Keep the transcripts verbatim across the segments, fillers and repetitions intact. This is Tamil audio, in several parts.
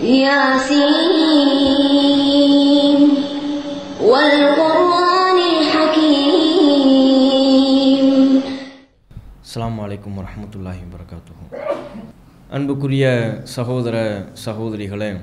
ياسين والقرآن الحكيم. அஸ்ஸலாமு அலைக்கும் வரஹ்மத்துல்லாஹி வபரகாத்துஹு. அன்புக்குரிய சகோதர சகோதரிகளே,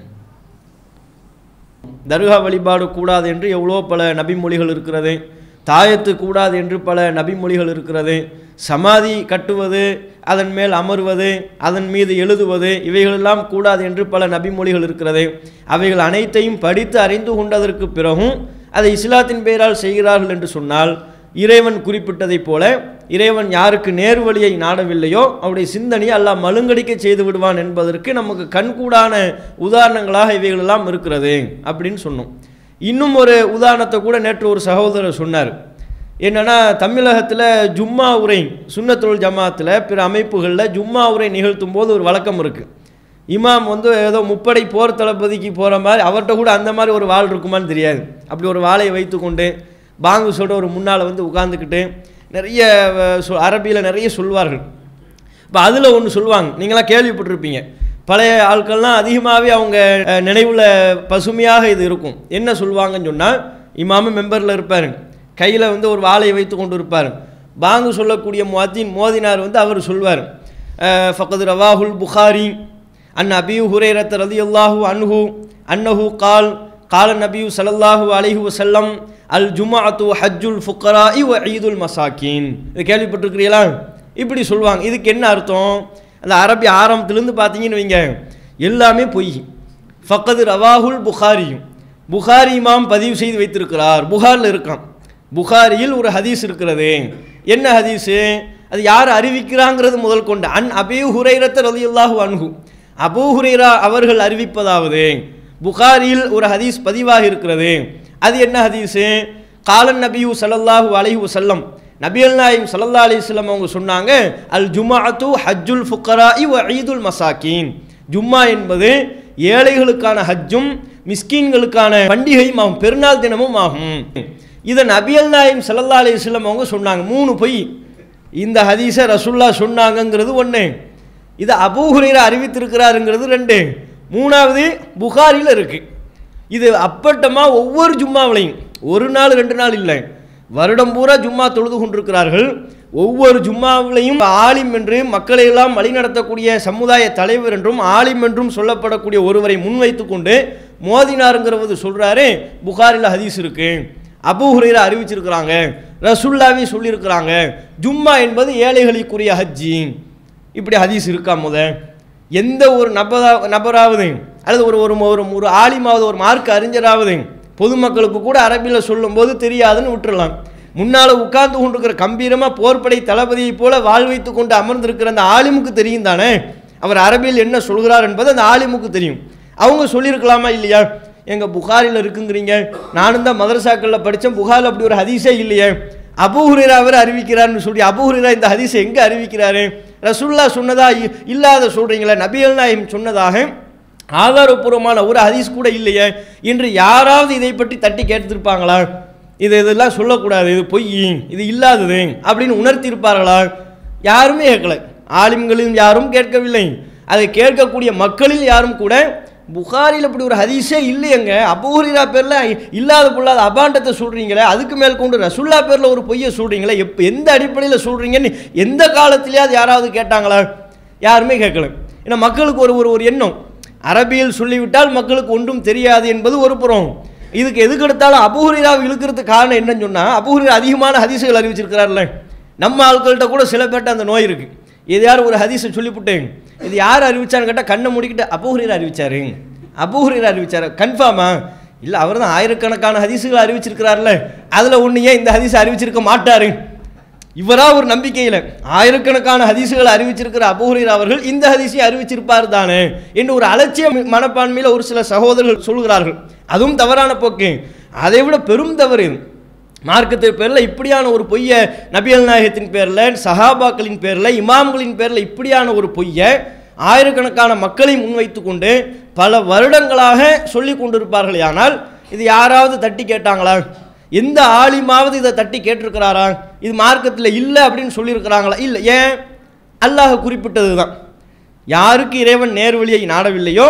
தர்கா வழிபாடு கூடாது என்று எவ்வளோ பல நபிமொழிகள் இருக்கிறது, தாயத்து கூடாது என்று பல நபிமொழிகள் இருக்கிறது, சமாதி கட்டுவது, அதன் மேல் அமர்வது, அதன் மீது எழுதுவது, இவைகளெல்லாம் கூடாது என்று பல நபிமொழிகள் இருக்கிறது. அவைகள் அனைத்தையும் படித்து அறிந்து கொண்டதற்கு பிறகும் அதை இஸ்லாத்தின் பெயரால் செய்கிறார்கள் என்று சொன்னால், இறைவன் குறிப்பிட்டதைப் போல இறைவன் யாருக்கு நேர்வழியை நாடவில்லையோ அவருடைய சிந்தனையை அல்லாஹ் மழுங்கடிக்க செய்து விடுவான் என்பதற்கு நமக்கு கண்கூடான உதாரணங்களாக இவைகளெல்லாம் இருக்கிறது அப்படின்னு சொன்னோம். இன்னும் ஒரு உதாரணத்தை கூட நேற்று ஒரு சகோதரர் சொன்னார். என்னென்னா, தமிழகத்தில் ஜும்மா உரை சுன்னத்துல் ஜமாத்தில் பிற அமைப்புகளில் ஜும்மா உரை நிகழ்த்தும் போது ஒரு வழக்கம் இருக்குது. இமாம் வந்து ஏதோ முப்படை போர் தளபதிக்கு போகிற மாதிரி, அவர்கிட்ட கூட அந்த மாதிரி ஒரு வாள் இருக்குமான்னு தெரியாது, அப்படி ஒரு வாளை வைத்து கொண்டு பாங்கு சொல்கிற ஒரு முன்னால் வந்து உட்காந்துக்கிட்டு நிறைய சொ அரபியில் நிறைய சொல்வார்கள். இப்போ அதில் ஒன்று சொல்லுவாங்க, நீங்களாம் கேள்விப்பட்டிருப்பீங்க, பழைய ஆட்கள்லாம் அதிகமாகவே அவங்க நினைவில் பசுமையாக இது இருக்கும். என்ன சொல்லுவாங்கன்னு சொன்னால், இமாமும் மெம்பரில் இருப்பார், கையில் வந்து ஒரு வாளை வைத்து கொண்டு இருப்பார். பாங்கு சொல்லக்கூடிய முஅத்தின் மோதினார் வந்து அவர் சொல்வார், ஃபக்கது ரவாஹுல் புகாரி அன் அபி ஹுரைரத் ரலியல்லாஹு அன்ஹு அன்னஹு கால் கால நபியு ஸல்லல்லாஹு அலைஹி வஸல்லம் அல் ஜும்அத்து ஹஜ்ஜுல் ஃபுக்கராஇ வ ஈதுல் மசாக்கீன். இது கேள்விப்பட்டிருக்கிறீங்களா? இப்படி சொல்லுவாங்க. இதுக்கு என்ன அர்த்தம்? அந்த அரபி ஆரம்பத்திலேருந்து பார்த்தீங்கன்னு வைங்க, எல்லாமே பொய். ஃபக்கது ரவாஹுல் புகாரியும், புகாரி இமாம் பதிவு செய்து வைத்திருக்கிறார், புகாரில் இருக்கான். புகாரியில் ஒரு ஹதீஸ் இருக்கிறது. என்ன ஹதீஸு? அது யார் அறிவிக்கிறாங்கிறது முதல் கொண்டு, அன் அபீ ஹுரைரத் ரலியல்லாஹு அன்ஹு, அபூ ஹுரைரா அவர்கள் அறிவிப்பதாவது புகாரியில் ஒரு ஹதீஸ் பதிவாக இருக்கிறது. அது என்ன ஹதீஸு? காலன் நபியு ஸல்லல்லாஹு அலைஹி வஸல்லம், நபியல் நாயகம் ஸல்லல்லாஹு அலைஹி வஸல்லம் அவங்க சொன்னாங்க, அல் ஜும்அத்து ஹஜ்ஜுல் ஃபுக்கராஇ வ ஈதுல் மசாக்கீன். ஜும்மா என்பது ஏழைகளுக்கான ஹஜ்ஜும் மிஸ்கீன்களுக்கான பண்டிகையும் ஆகும், பெருநாள் தினமும் ஆகும். இதை நபியல் நாயகம் ஸல்லல்லாஹு அலைஹி வஸல்லம் அவங்க சொன்னாங்க. மூணு பொய். இந்த ஹதீஸை ரசூலுல்லாஹ் சொன்னாங்கங்கிறது ஒன்று, இது அபூ ஹுரைரா அறிவித்திருக்கிறாருங்கிறது ரெண்டு, மூணாவது புகாரியில் இருக்குது. இது அப்பட்டமாக ஒவ்வொரு ஜும்மாவிலையும், ஒரு நாள் ரெண்டு நாள் இல்லை, வருடம் பூரா ஜும்மா தொழுது கொண்டிருக்கிறார்கள். ஒவ்வொரு ஜும்மாவிலையும் ஆலிம் என்று மக்களை எல்லாம் வழிநடத்தக்கூடிய சமுதாய தலைவர் என்றும் ஆலிம் என்றும் சொல்லப்படக்கூடிய ஒருவரை முன்வைத்து கொண்டு மோதினாருங்கிறது சொல்கிறாரு. புகாரில் ஹதீஸ் இருக்கு, அபூ ஹுரைரா அறிவிச்சிருக்கிறாங்க, ரசூலுல்லாஹி சொல்லியிருக்கிறாங்க, ஜும்மா என்பது ஏழைகளுக்குரிய ஹஜ்ஜி. இப்படி ஹதீஸ் இருக்கா? முத எந்த ஒரு நபரா நபராவது அல்லது ஒரு ஒரு ஒரு ஆலிமாவது ஒரு மார்க் அறிஞராவது பொதுமக்களுக்கு கூட அரபியில் சொல்லும்போது தெரியாதுன்னு விட்டுடலாம். முன்னால் உட்கார்ந்து கொண்டிருக்கிற கம்பீரமாக போர்படை தளபதியை போல வாழ் வைத்து கொண்டு அமர்ந்திருக்கிற அந்த ஆலிமுக்கு தெரியும் தானே அவர் அரபியில் என்ன சொல்கிறார் என்பது அந்த ஆலிமுக்கு தெரியும். அவங்க சொல்லியிருக்கலாமா இல்லையா? எங்கள் புகாரில் இருக்குங்கிறீங்க, நானும் தான் மதரசாக்களில் படித்தேன், புகாரில் அப்படி ஒரு ஹதீஸே இல்லையே, அபூ ஹுரைரா அவர் அறிவிக்கிறார்னு சொல்லி அபூ ஹுரைரா இந்த ஹதீஸை எங்கே அறிவிக்கிறாரு? ரசூலுல்லாஹ் சொன்னதா இல்லாத சொல்கிறீங்களா? நபியல் நாயகம் சொன்னதாக ஆதாரபூர்வமான ஒரு ஹதீஸ் கூட இல்லையே என்று யாராவது இதை பற்றி தட்டி கேட்டிருப்பாங்களா? இது இதெல்லாம் சொல்லக்கூடாது, இது பொய், இது இல்லாதது அப்படின்னு உணர்த்தியிருப்பார்களா? யாருமே கேட்கல. ஆலிம்களில் யாரும் கேட்கவில்லை, அதை கேட்கக்கூடிய மக்களில் யாரும் கூட புகாரில் அப்படி ஒரு ஹதீஸே இல்லையங்க, அபூ ஹுரைரா பேரில் இல்லாத பொல்லாத அபாண்டத்தை சொல்கிறீங்களே, அதுக்கு மேல் கொண்டு ரசூலுல்லாஹ் பேரில் ஒரு பொய்யை சொல்கிறீங்களே, எப்போ எந்த அடிப்படையில் சொல்கிறீங்கன்னு எந்த காலத்திலேயாவது யாராவது கேட்டாங்களா? யாருமே கேட்கல. ஏன்னா மக்களுக்கு ஒரு ஒரு ஒரு எண்ணம், அரபியில் சொல்லிவிட்டால் மக்களுக்கு ஒன்றும் தெரியாது என்பது ஒரு புறம். இதுக்கு எதுக்கு எடுத்தாலும் அபூ ஹுரைராவை இழுக்கிறதுக்கு காரணம் என்னன்னு சொன்னால், அபூ ஹுரைரா அதிகமான ஹதீஸுகள் அறிவிச்சிருக்கிறார்ல, நம்ம ஆட்கள்கிட்ட கூட சில பேர்ட்ட அந்த நோய் இருக்குது. இது யார் ஒரு ஹதீஸை சொல்லிவிட்டேன், இது யார் அறிவிச்சான்னு கேட்டால் கண்ணை மூடிக்கிட்டு அபூ ஹுரைரா அறிவிச்சாரு, அபூ ஹுரைரா அறிவிச்சார், கன்ஃபார்மா? இல்லை, அவர் தான் ஆயிரக்கணக்கான ஹதீஸுகளை அறிவிச்சிருக்கிறார்ல, அதில் ஒன்று ஏன் இந்த ஹதீஸை அறிவிச்சிருக்க மாட்டாரு? இவராக ஒரு நம்பிக்கையில் ஆயிரக்கணக்கான ஹதீஸுகளை அறிவிச்சிருக்கிற அபூ ஹுரைரா அவர்கள் இந்த ஹதீஸை அறிவிச்சிருப்பார் தானே என்று ஒரு அலட்சிய மனப்பான்மையில் ஒரு சில சகோதரர்கள் சொல்கிறார்கள். அதுவும் தவறான போக்கு. அதை விட பெரும் தவறு மார்க்கத்தின் பேரில் இப்படியான ஒரு பொய்யை, நபியல் நாயகத்தின் பேரில், சஹாபாக்களின் பேரில், இமாம்களின் பேரில் இப்படியான ஒரு பொய்யை ஆயிரக்கணக்கான மக்களை முன்வைத்து கொண்டு பல வருடங்களாக சொல்லி கொண்டிருப்பார்கள். ஆனால் இது யாராவது தட்டி கேட்டாங்களா? எந்த ஆலிமாவது இதை தட்டி கேட்டிருக்கிறாரா? இது மார்க்கத்தில் இல்லை அப்படின்னு சொல்லியிருக்கிறாங்களா? இல்லை. ஏன்? அல்லாஹ் குறிப்பிட்டது தான், யாருக்கு இறைவன் நேர்வழியை நாடவில்லையோ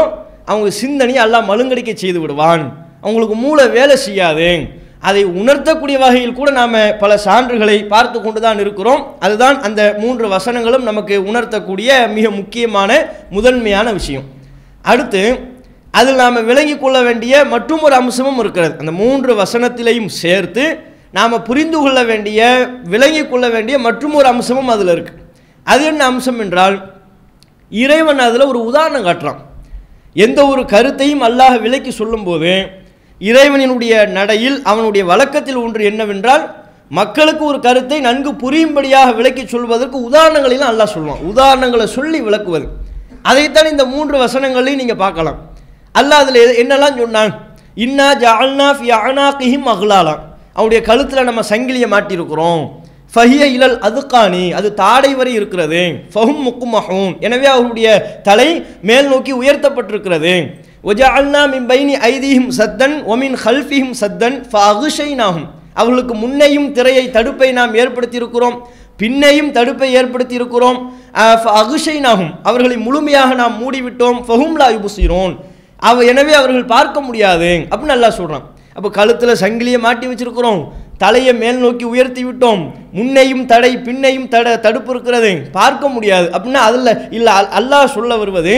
அவங்க சிந்தனையை அல்லாஹ் மழுங்கடிக்க செய்து விடுவான், அவங்களுக்கு மூளை வேலை செய்யாது. அதை உணர்த்தக்கூடிய வகையில் கூட நாம் பல சான்றுகளை பார்த்து கொண்டு தான் இருக்கிறோம். அதுதான் அந்த மூன்று வசனங்களும் நமக்கு உணர்த்தக்கூடிய மிக முக்கியமான முதன்மையான விஷயம். அடுத்து அதில் நாம் விளங்கி கொள்ள வேண்டிய மற்றும் ஒரு அம்சமும் இருக்கிறது. அந்த மூன்று வசனத்திலையும் சேர்த்து நாம் புரிந்து கொள்ள வேண்டிய விளங்கி கொள்ள வேண்டிய மற்றும் ஒரு அம்சமும் அதில் இருக்குது. அது என்ன அம்சம் என்றால், இறைவன் அதில் ஒரு உதாரணம் காட்டுறான். எந்த ஒரு கருத்தையும் அல்லாஹ் விளக்கி சொல்லும்போது இறைவனினுடைய நடையில் அவனுடைய வழக்கத்தில் ஒன்று என்னவென்றால், மக்களுக்கு ஒரு கருத்தை நன்கு புரியும்படியாக விளக்கி சொல்வதற்கு உதாரணங்களிலும் அல்லாஹ் சொல்லுவான். உதாரணங்களை சொல்லி விளக்குவது, அதைத்தான் இந்த மூன்று வசனங்களையும் நீங்கள் பார்க்கலாம். அல்லாஹ் அதில் என்னெல்லாம் சொன்னான், இன்னா ஜஅல்னா ஃபி அனாகிஹிம் அக்லாலா, அவருடைய கழுத்தில் நம்ம சங்கிலியை மாட்டியிருக்கிறோம். ஃபஹிய இலல் அதுகானி, அது தாடை வரை இருக்கிறது. ஃபஹும் முக்குமஹூன், எனவே அவருடைய தலை மேல் நோக்கி உயர்த்தப்பட்டிருக்கிறது. வஜஅல்னா மின் பைனி ஐதீஹிம் சத்தன் வமின் ஹல்ஃபிஹிம் சத்தன் ஃபஅக்ஷைனாஹும், அவர்களுக்கு முன்னையும் திரையை தடுப்பை நாம் ஏற்படுத்தி இருக்கிறோம், பின்னையும் தடுப்பை ஏற்படுத்தி இருக்கிறோம். ஃபஅக்ஷைனாஹும், அவர்களை முழுமையாக நாம் மூடிவிட்டோம். ஃபஹும் லா யுப்சிரூன், அவ எனவே அவர்கள் பார்க்க முடியாது அப்படின்னு அல்லாஹ் சொல்றான். அப்போ கழுத்தில் சங்கிலியை மாட்டி வச்சிருக்கிறோம், தலையை மேல் நோக்கி உயர்த்தி விட்டோம், முன்னையும் தடை பின்னையும் தட தடுப்பு இருக்கிறது, பார்க்க முடியாது அப்படின்னா அதில் இல்லை. அல்லாஹ் சொல்ல வருவது,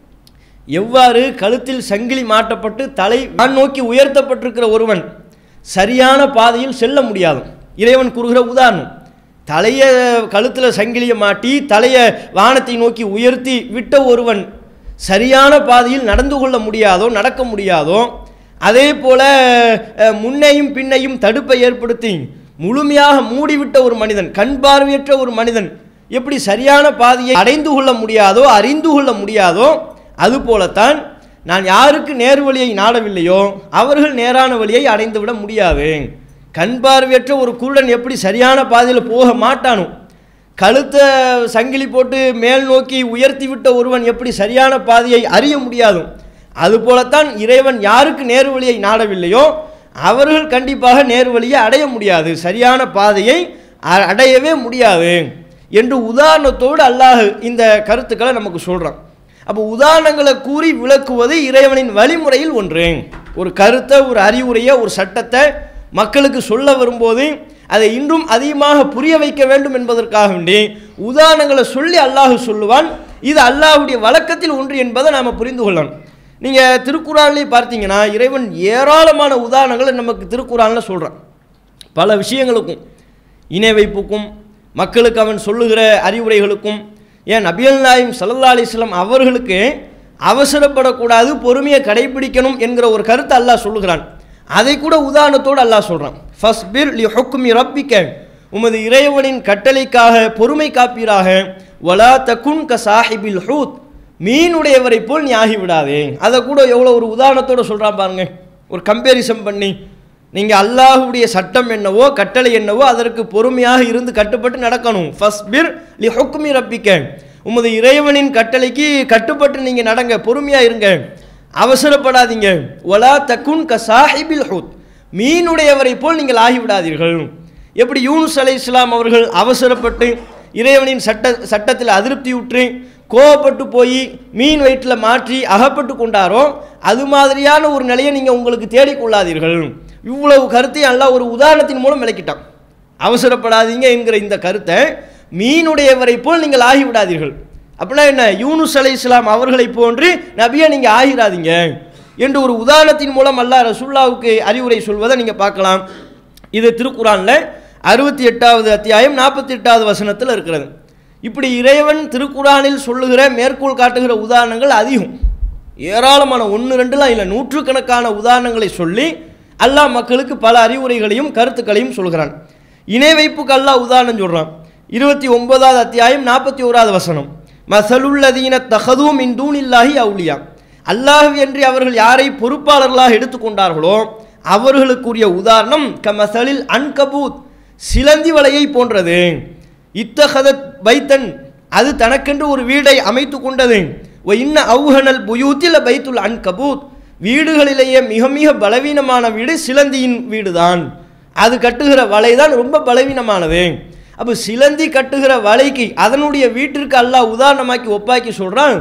எவ்வாறு கழுத்தில் சங்கிலி மாட்டப்பட்டு தலை வான் நோக்கி உயர்த்தப்பட்டிருக்கிற ஒருவன் சரியான பாதையில் செல்ல முடியாது. இறைவன் கூறுகிற உதாரணம், தலையை கழுத்தில் சங்கிலியை மாட்டி தலையை வானத்தை நோக்கி உயர்த்தி விட்ட ஒருவன் சரியான பாதையில் நடந்து கொள்ள முடியாதோ நடக்க முடியாதோ, அதே போல முன்னையும் பின்னையும் தடுப்பை ஏற்படுத்தி முழுமையாக மூடிவிட்ட ஒரு மனிதன், கண் பார்வையற்ற ஒரு மனிதன் எப்படி சரியான பாதையை அடைந்து கொள்ள முடியாதோ அறிந்து கொள்ள முடியாதோ, அதுபோலத்தான் நான் யாருக்கு நேர் வழியை நாடவில்லையோ அவர்கள் நேரான வழியை அடைந்து விட முடியாது. கண் பார்வையற்ற ஒரு குருடன் எப்படி சரியான பாதையில் போக மாட்டானோ, கழுத்தை சங்கிலி போட்டு மேல் நோக்கி உயர்த்தி விட்ட ஒருவன் எப்படி சரியான பாதையை அறிய முடியாது, அதுபோலத்தான் இறைவன் யாருக்கு நேர் வழியை நாடவில்லையோ அவர்கள் கண்டிப்பாக நேர் வழியை அடைய முடியாது, சரியான பாதையை அடையவே முடியாது என்று உதாரணத்தோடு அல்லாஹ் இந்த கருத்துக்களை நமக்கு சொல்கிறான். அப்போ உதாரணங்களை கூறி விளக்குவது இறைவனின் வழிமுறையில் ஒன்று. ஒரு கருத்தை, ஒரு அறிவுரையை, ஒரு சட்டத்தை மக்களுக்கு சொல்ல வரும்போது அதை இன்றும் அதிகமாக புரிய வைக்க வேண்டும் என்பதற்காக வேண்டி உதாரணங்களை சொல்லி அல்லாஹ் சொல்லுவான். இது அல்லாஹுடைய வழக்கத்தில் ஒன்று என்பதை நாம் புரிந்து கொள்ளணும். நீங்கள் திருக்குறான்லேயே பார்த்தீங்கன்னா இறைவன் ஏராளமான உதாரணங்களை நமக்கு திருக்குறானில் சொல்கிறான். பல விஷயங்களுக்கும், இணை வைப்புக்கும், மக்களுக்கு அவன் சொல்லுகிற அறிவுரைகளுக்கும், ஏன் நபிகள் நாயகம் ஸல்லல்லாஹு அலைஹி வஸல்லம் அவர்களுக்கு அவசரப்படக்கூடாது, பொறுமையை கடைபிடிக்கணும் என்கிற ஒரு கருத்தை அல்லாஹ் சொல்லுகிறான். அதை கூட உதாரணத்தோடு அல்லாஹ் சொல்கிறான். ஃபஸ்பிர் லி ஹுக்மி ரப்பிக்க, உமது இறைவனின் கட்டளைக்காக பொறுமை காப்பீராக. வலா தகுன் க சாஹிபில் ஹூத், மீனுடையவரை போல் நீ ஆகிவிடாதே. அதை கூட எவ்வளோ ஒரு உதாரணத்தோடு சொல்கிறான் பாருங்க, ஒரு கம்பேரிசன் பண்ணி. நீங்கள் அல்லாஹுடைய சட்டம் என்னவோ கட்டளை என்னவோ அதற்கு பொறுமையாக இருந்து கட்டுப்பட்டு நடக்கணும். ஃபஸ்பிர் லி ஹுக்மி ரப்பிக்க, உமது இறைவனின் கட்டளைக்கு கட்டுப்பட்டு நீங்கள் நடங்க, பொறுமையாக இருங்க, அவசரப்படாதீங்க. வலா தகுன் க சாஹிபில் ஹூத், மீனுடையவரை போல் நீங்கள் ஆகிவிடாதீர்கள். எப்படி யூனுஸ் அலைஹிஸ்ஸலாம் அவர்கள் அவசரப்பட்டு இறைவனின் சட்ட சட்டத்தில் அதிருப்தி உற்று கோவப்பட்டு போய் மீன் வயிற்றில் மாற்றி அகப்பட்டு கொண்டாரோ, அது மாதிரியான ஒரு நிலையை நீங்கள் உங்களுக்கு தேடிக்கொள்ளாதீர்கள். இவ்வளவு கருத்தை அல்லாஹ் ஒரு உதாரணத்தின் மூலம் விளக்கிட்டான். அவசரப்படாதீங்க என்கிற இந்த கருத்தை மீனுடையவரை போல் நீங்கள் ஆகிவிடாதீர்கள் அப்படின்னா என்ன, யூனுஸ் அலைஹிஸ்ஸலாம் அவர்களை போன்று நபியை நீங்கள் ஆகிறாதீங்க என்று ஒரு உதாரணத்தின் மூலம் அல்லாஹ் ரசூலுல்லாஹ்வுக்கு அறிவுரை சொல்வதை நீங்கள் பார்க்கலாம். இது திருக்குறானில் அறுபத்தி எட்டாவது அத்தியாயம் நாற்பத்தி எட்டாவது வசனத்தில் இருக்கிறது. இப்படி இறைவன் திருக்குறானில் சொல்லுகிற மேற்கோள் காட்டுகிற உதாரணங்கள் அதிகம், ஏராளமான, ஒன்று ரெண்டுலாம் இல்லை, நூற்றுக்கணக்கான உதாரணங்களை சொல்லி அல்லாஹ் மக்களுக்கு பல அறிவுரைகளையும் கருத்துக்களையும் சொல்கிறான். இணை வைப்புக்கு அல்லாஹ் உதாரணம் சொல்கிறான். இருபத்தி ஒன்பதாவது அத்தியாயம் நாற்பத்தி ஓராவது வசனம், மசலுல்லதீன தஹது மின் தூனில்லாஹி அவுலியா, அல்லாஹ் என்று அவர்கள் யாரை பொறுப்பாளர்களாக எடுத்துக்கொண்டார்களோ அவர்களுக்குரிய உதாரணம் கமசலில் அன்கபூத், சிலந்தி வலையை போன்றது. இத்தஹதத் பைத்தன், அது தனக்கென்று ஒரு வீடை அமைத்து கொண்டது. ஒ இன்ன அவுஹனல் புயூத்தில் பைத்துல் அன்கபூத், வீடுகளிலேயே மிக மிக பலவீனமான வீடு சிலந்தியின் வீடு தான். அது கட்டுகிற வலை தான் ரொம்ப பலவீனமானது. அப்போ சிலந்தி கட்டுகிற வலைக்கு அதனுடைய வீட்டிற்கு அல்லாஹ் உதாரணமாக்கி ஒப்பாக்கி சொல்கிறான்.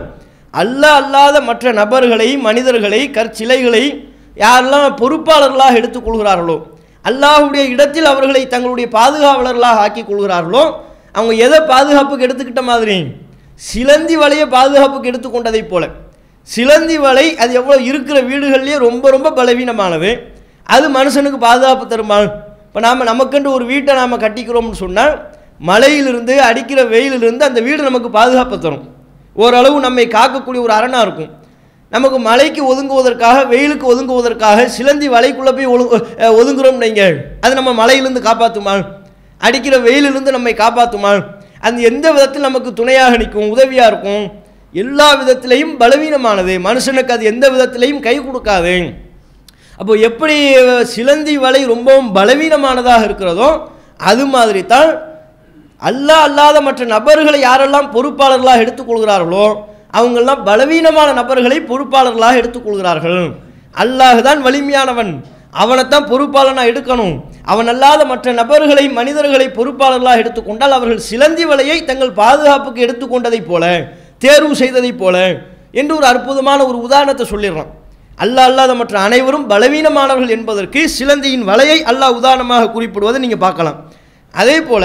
அல்லாஹ் அல்லாத மற்ற நபர்களை, மனிதர்களை, கற்சிலைகளை யாரெல்லாம் பொறுப்பாளர்களாக எடுத்துக்கொள்கிறார்களோ, அல்லாஹுடைய இடத்தில் அவர்களை தங்களுடைய பாதுகாவலர்களாக ஆக்கி கொள்கிறார்களோ, அவங்க எதை பாதுகாப்புக்கு எடுத்துக்கிட்ட மாதிரி, சிலந்தி வலையை பாதுகாப்புக்கு எடுத்துக்கொண்டதை போல. சிலந்தி வலை அது எவ்வளோ இருக்கிற வீடுகள்லேயே ரொம்ப ரொம்ப பலவீனமானது. அது மனுஷனுக்கு பாதுகாப்பு தருமா? இப்போ நாம் நமக்கென்று ஒரு வீட்டை நாம் கட்டிக்கிறோம்னு சொன்னால் மழையிலிருந்து, அடிக்கிற வெயிலிருந்து அந்த வீடு நமக்கு பாதுகாப்பு தரும். ஓரளவு நம்மை காக்கக்கூடிய ஒரு அரணாக இருக்கும். நமக்கு மழைக்கு ஒதுங்குவதற்காக, வெயிலுக்கு ஒதுங்குவதற்காக சிலந்தி வலைக்குள்ளே போய் ஒழு ஒதுங்குறோம் நீங்கள், அது நம்ம மழையிலிருந்து காப்பாற்றுமா? அடிக்கிற வெயிலிலிருந்து நம்மை காப்பாற்றுமா? அது எந்த விதத்தில் நமக்கு துணையாக நிற்கும், உதவியாக இருக்கும்? எல்லா விதத்திலையும் பலவீனமானது. மனுஷனுக்கு அது எந்த விதத்திலையும் கை கொடுக்காது. அப்போ எப்படி சிலந்தி வலை ரொம்பவும் பலவீனமானதாக இருக்கிறதோ, அது மாதிரி தான் அல்லாஹ் அல்லாத மற்ற நபர்களை யாரெல்லாம் பொறுப்பாளர்களாக எடுத்துக்கொள்கிறார்களோ அவங்கெல்லாம் பலவீனமான நபர்களை பொறுப்பாளர்களாக எடுத்துக்கொள்கிறார்கள். அல்லாஹ் தான் வலிமையானவன், அவனைத்தான் பொறுப்பாளனாக எடுக்கணும். அவன் அல்லாத மற்ற நபர்களை, மனிதர்களை பொறுப்பாளர்களாக எடுத்துக்கொண்டால் அவர்கள் சிலந்தி வலையை தங்கள் பாதுகாப்புக்கு எடுத்துக்கொண்டதை போல, தேர்வு செய்ததை போல என்று ஒரு அற்புதமான ஒரு உதாரணத்தை சொல்லிடுறான். அல்லாஹ் அல்லாத மற்ற அனைவரும் பலவீனமானவர்கள் என்பதற்கு சிலந்தியின் வலையை அல்லாஹ் உதாரணமாக குறிப்பிடுவதை நீங்கள் பார்க்கலாம். அதே போல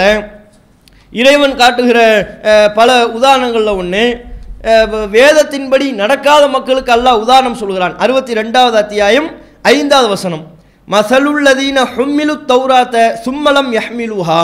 இறைவன் காட்டுகிற பல உதாரணங்களில் ஒன்று, வேதத்தின்படி நடக்காத மக்களுக்கு அல்லாஹ் உதாரணம் சொல்கிறான். அறுபத்தி ரெண்டாவது அத்தியாயம் ஐந்தாவது வசனம், மசலுல்லதீன ஹும்மிலு தௌராத்த சும்மலம் யஹ்மிலுஹா.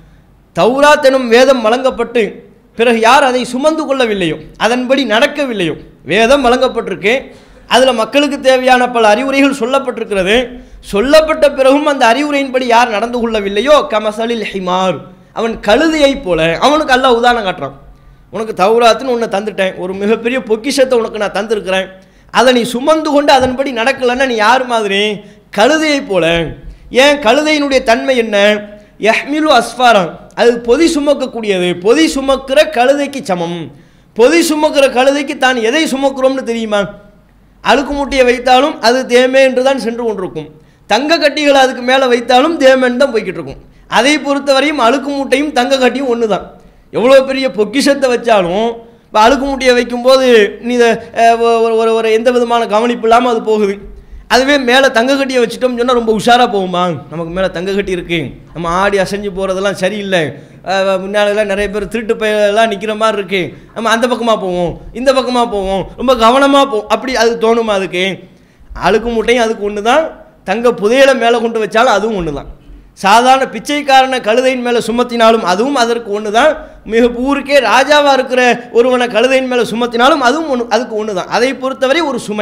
தௌராத் எனும் வேதம் வழங்கப்பட்டு பிறகு யார் அதை சுமந்து கொள்ளவில்லையோ, அதன்படி நடக்கவில்லையோ, வேதம் வழங்கப்பட்டிருக்கு, அதில் மக்களுக்கு தேவையான பல அறிவுரைகள் சொல்லப்பட்டிருக்கிறது, சொல்லப்பட்ட பிறகும் அந்த அறிவுரையின்படி யார் நடந்து கொள்ளவில்லையோ, கமசலில் ஹிமார், அவன் கழுதையை போல. அவனுக்கு அல்லாஹ் உதாரணம் காட்டுறான். உனக்கு தௌராத்துன்னு ஒன்று தந்துட்டேன், ஒரு மிகப்பெரிய பொக்கிஷத்தை உனக்கு நான் தந்திருக்கிறேன், அதை நீ சுமந்து கொண்டு அதன்படி நடக்கலைன்னா நீ யார் மாதிரி? கழுதையை போல. ஏன்? கழுதையினுடைய தன்மை என்ன? யஹ்மிலு அஸ்ஃபாரம், அது பொதி சுமக்கக்கூடியது. பொதி சுமக்கிற கழுதைக்கு சமம். பொதி சுமக்கிற கழுதைக்கு தான் எதை சுமக்கிறோம்னு தெரியுமா? அழுக்கு மூட்டையை வைத்தாலும் அது தேமே என்று தான் சென்று கொண்டிருக்கும். தங்க கட்டிகளை அதுக்கு மேலே வைத்தாலும் தேமேன்னு தான் போய்கிட்டு இருக்கும். அதை பொறுத்தவரையும் அழுக்கு மூட்டையும் தங்க கட்டியும் ஒன்று தான். எவ்வளோ பெரிய பொக்கிஷத்தை வச்சாலும் இப்போ அழுக்கு மூட்டையை வைக்கும்போது நீ ஒரு ஒரு எந்த விதமான கவனிப்பு இல்லாமல் அது போகுது. அதுவே மேலே தங்க கட்டியை வச்சுட்டோம்னு சொன்னால் ரொம்ப உஷாராக போகுமா? நமக்கு மேலே தங்க கட்டி இருக்குது, நம்ம ஆடி அசைஞ்சு போகிறதெல்லாம் சரியில்லை, முன்னாலெல்லாம் நிறைய பேர் திருட்டு பையெல்லாம் நிற்கிற மாதிரி இருக்குது, நம்ம அந்த பக்கமாக போவோம், இந்த பக்கமாக போவோம், ரொம்ப கவனமாக போவோம், அப்படி அது தோணுமா? அதுக்கு அழுக்கு மூட்டையும் அதுக்கு ஒன்று தான், தங்க புதையலை மேலே கொண்டு வச்சாலும் அதுவும் ஒன்று தான், சாதாரண பிச்சைக்காரனை கழுதையின் மேலே சுமத்தினாலும் அதுவும் அதற்கு ஒன்று தான், மிக ஊருக்கே ராஜாவாக இருக்கிற ஒருவனை கழுதையின் மேலே சுமத்தினாலும் அதுவும் ஒன்று, அதுக்கு ஒன்று தான். அதை பொறுத்தவரை ஒரு சுமை,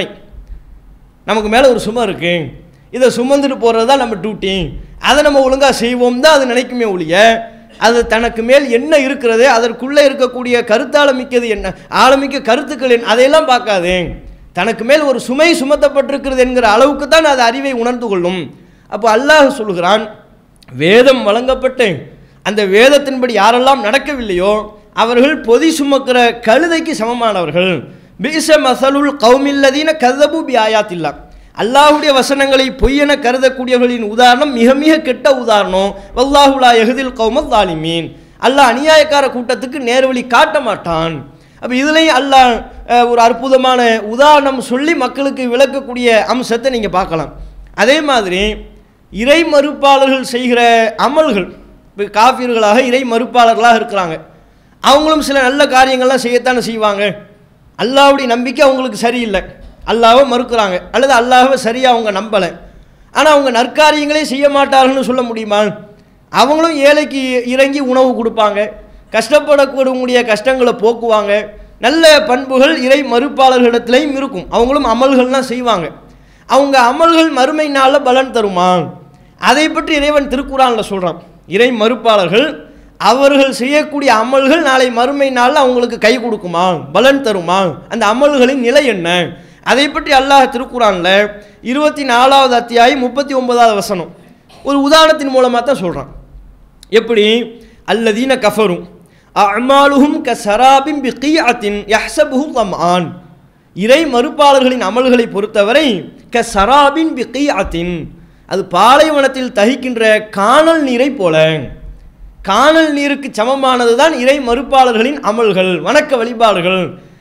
நமக்கு மேலே ஒரு சுமை இருக்குது, இதை சுமந்துட்டு போகிறது தான் நம்ம டியூட்டி, அதை நம்ம ஒழுங்காக செய்வோம் தான் அது நினைக்குமே ஒழிய, அது தனக்கு மேல் என்ன இருக்கிறது, அதற்குள்ளே இருக்கக்கூடிய கருத்தாளமிக்கது என்ன, ஆழமிக்க கருத்துக்கள் என்ன, அதையெல்லாம் பார்க்காது. தனக்கு மேல் ஒரு சுமை சுமத்தப்பட்டிருக்கிறது என்கிற அளவுக்கு தான் அது அறிவை உணர்ந்து கொள்ளும். அப்போ அல்லாஹ் சொல்கிறான், வேதம் வழங்கப்பட்டு அந்த வேதத்தின்படி யாரெல்லாம் நடக்கவில்லையோ அவர்கள் பொதி சுமக்கிற கழுதைக்கு சமமானவர்கள். பிஸ மஸலுல் கௌமில்லதீன கஸபு பி ஆயாத்தில்லா, அல்லாஹ்வுடைய வசனங்களை பொய்யென கருதக்கூடியவர்களின் உதாரணம் மிக மிக கெட்ட உதாரணம். வல்லாஹு லா யஹ்தில் கௌமல் ஸாலிமீன், அல்லாஹ் அநியாயக்கார கூட்டத்துக்கு நேர்வழி காட்ட மாட்டான். அப்போ இதுலேயும் அல்லாஹ் ஒரு அற்புதமான உதாரணம் சொல்லி மக்களுக்கு விளக்கக்கூடிய அம்சத்தை நீங்கள் பார்க்கலாம். அதே மாதிரி இறை மறுப்பாளர்கள் செய்கிற அமல்கள், இப்போ காஃபிர்களாக இறை மறுப்பாளர்களாக இருக்கிறாங்க, அவங்களும் சில நல்ல காரியங்கள்லாம் செய்யத்தானே செய்வாங்க. அல்லாஹ்வுடைய நம்பிக்கை அவங்களுக்கு சரியில்லை, அல்லாஹ்வை மறுக்கிறாங்க, அல்லது அல்லாஹ்வை சரியாக அவங்க நம்பலை, ஆனால் அவங்க நற்காரியங்களே செய்ய மாட்டார்கள்னு சொல்ல முடியுமா? அவங்களும் ஏழைக்கு இறங்கி உணவு கொடுப்பாங்க, கஷ்டப்படக்கூடிய கஷ்டங்களை போக்குவாங்க, நல்ல பண்புகள் இறை மறுப்பாளர்களிடத்துலையும் இருக்கும், அவங்களும் அமல்கள்லாம் செய்வாங்க. அவங்க அமல்கள் மறுமை நாளில் பலன் தருமா? அதை பற்றி இறைவன் திருக்குர்ஆனில் சொல்கிறான். இறை மறுப்பாளர்கள் அவர்கள் செய்யக்கூடிய அமல்கள் நாளை மறுமை நாளில் அவங்களுக்கு கை கொடுக்குமா, பலன் தருமா, அந்த அமல்களின் நிலை என்ன, அதை பற்றி அல்லாஹ் திருக்குர்ஆனில் இருபத்தி நாலாவது அத்தியாயம் முப்பத்தி ஒன்பதாவது வசனம் ஒரு உதாரணத்தின் மூலமாக தான் சொல்கிறான். எப்படி? அல்லதீன கஃபரும் அஅமாலுஹும் கஸராபின் பிகீஅத்தின் யஹ்ஸபுஹு ஸம்ஆன், இறை மறுப்பாளர்களின் அமல்களை பொறுத்தவரை கஸராபின் பிகீஅத்தின், அது பாலைவனத்தில் தகிக்கின்ற காணல் நீரை போல, காணல் நீருக்கு சமமானது தான் இறை மறுப்பாளர்களின் அமல்கள், வணக்க வழிபாடுகள்.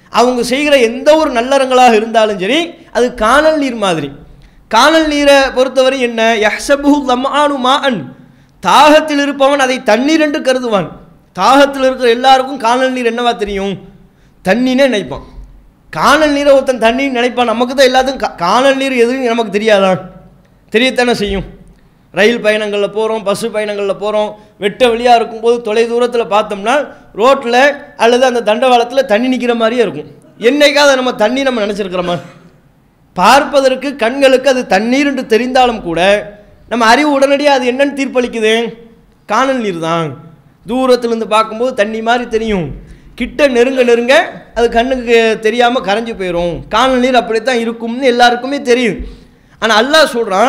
அவங்க செய்கிற எந்த ஒரு நல்லறங்களாக இருந்தாலும் சரி அது காணல் நீர் மாதிரி. காணல் நீரை பொறுத்தவரை என்ன, யஹ்சபுஹு லம்ஆனு மாஅன், தாகத்தில் இருப்பவன் அதை தண்ணீர் என்று கருதுவான். தாகத்தில் இருக்கிற எல்லாருக்கும் காணல் நீர் என்னவா தெரியும், தண்ணினே நினைப்பான். காணல் நீரை ஒருத்தன் தண்ணீர் நினைப்பான். நமக்கு தான் எல்லாத்துக்கும் காணல் நீர் எதுவும் நமக்கு தெரியாதான், தெரியத்தானே செய்யும். ரயில் பயணங்களில் போகிறோம், பஸ்ஸு பயணங்களில் போகிறோம், வெட்ட வெளியாக இருக்கும்போது தொலை தூரத்தில் பார்த்தோம்னா ரோட்டில் அல்லது அந்த தண்டவாளத்தில் தண்ணி நிற்கிற மாதிரியே இருக்கும். என்னைக்காவது நம்ம தண்ணி நம்ம நினச்சிருக்கிறோமா? பார்ப்பதற்கு கண்களுக்கு அது தண்ணீர் என்று தெரிந்தாலும் கூட நம்ம அறிவு உடனடியாக அது என்னன்னு தீர்ப்பளிக்குது, காணல் நீர் தான். தூரத்திலிருந்து பார்க்கும்போது தண்ணி மாதிரி தெரியும், கிட்ட நெருங்க நெருங்க அது கண்ணுக்கு தெரியாமல் கரைஞ்சி போயிடும். காணல் நீர் அப்படித்தான் இருக்கும்னு எல்லாருக்குமே தெரியும். ஆனால் அல்லாஹ் சொல்கிறான்,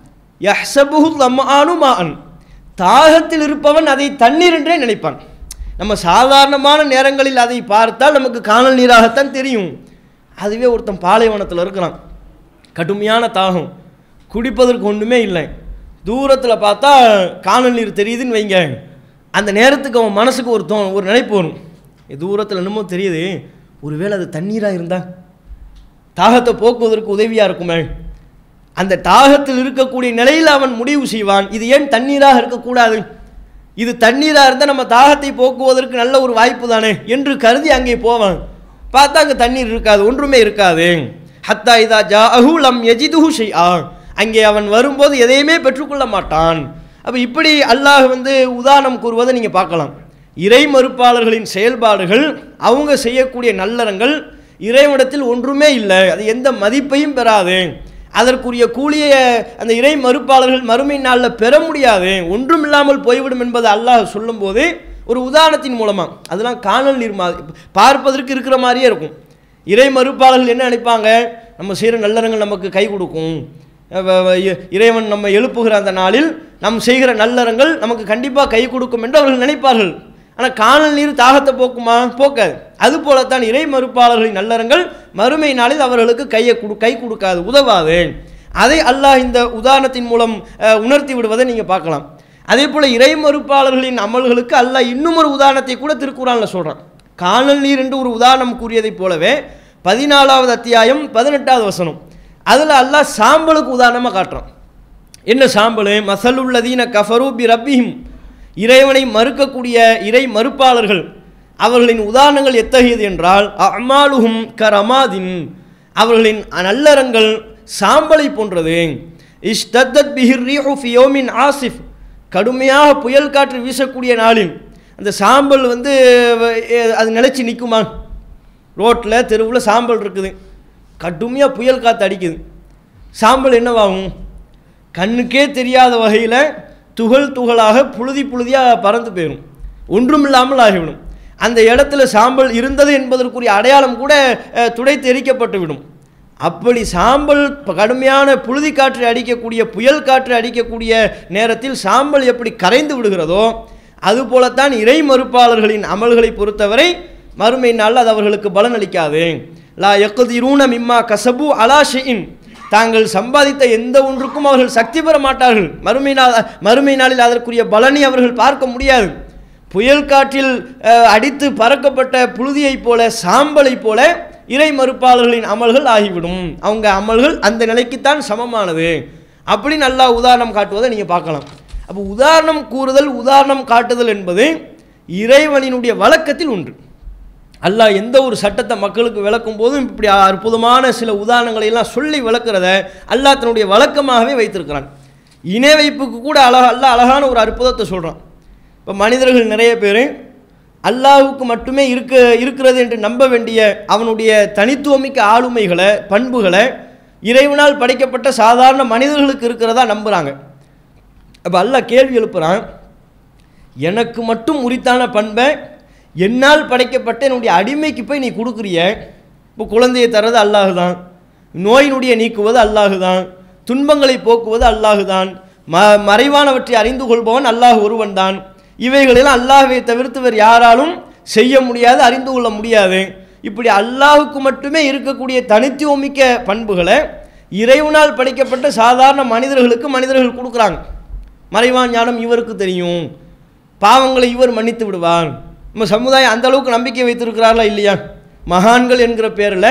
யஹ்சபுஹு லம்ஆனு மாஅன், தாகத்தில் இருப்பவன் அதை தண்ணீர் என்றே நினைப்பான். நம்ம சாதாரணமான நேரங்களில் அதை பார்த்தால் நமக்கு காணல் நீராகத்தான் தெரியும். அதுவே ஒருத்தன் பாலைவனத்தில் இருக்கிறான், கடுமையான தாகம், குடிப்பதற்கு ஒன்றுமே இல்லை, தூரத்தில் பார்த்தா காணல் நீர் தெரியுதுன்னு வைங்க, அந்த நேரத்துக்கு அவன் மனசுக்கு ஒரு தோ ஒரு நினைப்பு வரும், தூரத்தில் என்னமோ தெரியுது, ஒருவேளை அது தண்ணீராக இருந்தால் தாகத்தை போக்குவதற்கு உதவியாக இருக்குமே. அந்த தாகத்தில் இருக்கக்கூடிய நிலையில் அவன் முடிவு செய்வான், இது ஏன் தண்ணீராக இருக்கக்கூடாது, இது தண்ணீராக இருந்தால் நம்ம தாகத்தை போக்குவதற்கு நல்ல ஒரு வாய்ப்பு தானே என்று கருதி அங்கே போவான். பார்த்தா அங்கே தண்ணீர் இருக்காது, ஒன்றுமே இருக்காது. ஹத்தா இதா ஜாஅஹு லம் யஜிதுஹு ஷைஆ, அங்கே அவன் வரும்போது எதையுமே பெற்றுக்கொள்ள மாட்டான். அப்போ இப்படி அல்லாஹ் வந்து உதாரணம் கூறுவதை நீங்கள் பார்க்கலாம். இறை மறுப்பாளர்களின் செயல்பாடுகள், அவங்க செய்யக்கூடிய நல்லறங்கள் இறைவனிடத்தில் ஒன்றுமே இல்லை, அது எந்த மதிப்பையும் பெறாது, அதற்குரிய கூலியை அந்த இறை மறுப்பாளர்கள் மறுமை நாளில் பெற முடியாது, ஒன்றும் இல்லாமல் போய்விடும் என்பதை அல்லாஹ் சொல்லும்போது ஒரு உதாரணத்தின் மூலமாக, அதெல்லாம் காணல் நீர் மாதிரி பார்ப்பதற்கு இருக்கிற மாதிரியே இருக்கும். இறை மறுப்பாளர்கள் என்ன நினைப்பாங்க, நம்ம செய்கிற நல்லறங்கள் நமக்கு கை கொடுக்கும், இறைவன் நம்ம எழுப்புகிற அந்த நாளில் நம் செய்கிற நல்லறங்கள் நமக்கு கண்டிப்பாக கை கொடுக்கும் என்று அவர்கள் நினைப்பார்கள். ஆனால் காணல் நீர் தாகத்தை போக்குமா, போக்காது. அதுபோலத்தான் இறை மறுப்பாளர்களின் நல்லறங்கள் மறுமை நாளில் அவர்களுக்கு கையை கொடு கை கொடுக்காது, உதவாது. அதை அல்லாஹ் இந்த உதாரணத்தின் மூலம் உணர்த்தி விடுவதை நீங்கள் பார்க்கலாம். அதே போல் இறை மறுப்பாளர்களின் அமல்களுக்கு அல்லாஹ் இன்னும் ஒரு உதாரணத்தை கூட திருக்குறானில் சொல்கிறான். காணல் நீர் என்று ஒரு உதாரணம் கூறியதைப் போலவே பதினாலாவது அத்தியாயம் பதினெட்டாவது வசனம், அதில் அல்லாஹ் சாம்பலுக்கு உதாரணமாக காட்டுறான். என்ன சாம்பல், மசலுல்லதீன கஃபரு பி ரப்பிஹிம், இறைவனை மறுக்கக்கூடிய இறை மறுப்பாளர்கள் அவர்களின் உதாரணங்கள் எத்தகையது என்றால், அமாலுஹும் கரமாதின், அவர்களின் நல்லறங்கள் சாம்பலை போன்றது. இஷ்தத்தத் பிஹிர் ரீஹு ஃபி யௌமின் ஆசிஃப், கடுமையாக புயல் காற்று வீசக்கூடிய நாளில் அந்த சாம்பல் வந்து அது நிலைச்சி நிற்குமா? ரோட்டில் தெருவில் சாம்பல் இருக்குது, கடுமையாக புயல் காற்று அடிக்குது, சாம்பல் என்னவாகும், கண்ணுக்கே தெரியாத வகையில் துகள் துகளாக புழுதி புழுதியாக பறந்து போயிடும், ஒன்றும் இல்லாமல் ஆகிவிடும். அந்த இடத்துல சாம்பல் இருந்தது என்பதற்குரிய அடையாளம் கூட துடைத்து எரிக்கப்பட்டு விடும். அப்படி சாம்பல் கடுமையான புழுதி காற்று அடிக்கக்கூடிய புயல் காற்று அடிக்கக்கூடிய நேரத்தில் சாம்பல் எப்படி கரைந்து விடுகிறதோ அதுபோலத்தான் இறை மறுப்பாளர்களின் அமல்களை பொறுத்தவரை மறுமை நாள் அது அவர்களுக்கு பலன் அளிக்காது. லா யக்திரூன மிம்மா கசபு அலா ஷைஇன், தாங்கள் சம்பாதித்த எந்த ஒன்றுக்கும் அவர்கள் சக்தி பெற மாட்டார்கள். மறுமை நாள் மறுமை நாளில் அதற்குரிய பலனை அவர்கள் பார்க்க முடியாது. புயல் காற்றில் அடித்து பறக்கப்பட்ட புழுதியைப் போல சாம்பலைப் போல இறை மறுப்பாளர்களின் அமல்கள் ஆகிவிடும். அவங்க அமல்கள் அந்த நிலைக்குத்தான் சமமானது. அப்படி நல்லா உதாரணம் காட்டுவதை நீங்கள் பார்க்கலாம். அப்போ உதாரணம் கூறுதல், உதாரணம் காட்டுதல் என்பது இறைவனினுடைய வழக்கத்தில் ஒன்று. அல்லாஹ் எந்த ஒரு சட்டத்தை மக்களுக்கு விளக்கும் போதும் இப்படி அற்புதமான சில உதாரணங்களை எல்லாம் சொல்லி விளக்குறத அல்லாஹ் தன்னுடைய வழக்கமாகவே வைத்திருக்கிறான். இணை வைப்புக்கு கூட அழகா அல்லாஹ் அழகான ஒரு அற்புதத்தை சொல்கிறான். இப்போ மனிதர்கள் நிறைய பேர் அல்லாஹுக்கு மட்டுமே இருக்க இருக்கிறது என்று நம்ப வேண்டிய அவனுடைய தனித்துவமிக்க ஆளுமைகளை பண்புகளை இறைவனால் படைக்கப்பட்ட சாதாரண மனிதர்களுக்கு இருக்கிறதா நம்புகிறாங்க. அப்போ அல்லாஹ் கேள்வி எழுப்புகிறான், எனக்கு மட்டும் உரித்தான பண்பை என்னால் படைக்கப்பட்ட என்னுடைய அடிமைக்கு போய் நீ கொடுக்குறிய. இப்போ குழந்தையை தர்றது அல்லாஹு தான், நோயினுடைய நீக்குவது அல்லாஹு தான், துன்பங்களை போக்குவது அல்லாஹு தான், ம மறைவானவற்றை அறிந்து கொள்பவன் அல்லாஹ் ஒருவன் தான். இவைகளெல்லாம் அல்லாஹ்வை தவிர்த்து வேறு யாராலும் செய்ய முடியாது, அறிந்து கொள்ள முடியாது. இப்படி அல்லாஹுக்கு மட்டுமே இருக்கக்கூடிய தனித்துவமிக்க பண்புகளை இறைவனால் படைக்கப்பட்ட சாதாரண மனிதர்களுக்கு மனிதர்கள் கொடுக்குறாங்க. மறைவான் ஞானம் இவருக்கு தெரியும், பாவங்களை இவர் மன்னித்து விடுவார். நம்ம சமுதாயம் அந்த அளவுக்கு நம்பிக்கை வைத்திருக்கிறார்களா இல்லையா? மகான்கள் என்கிற பேரில்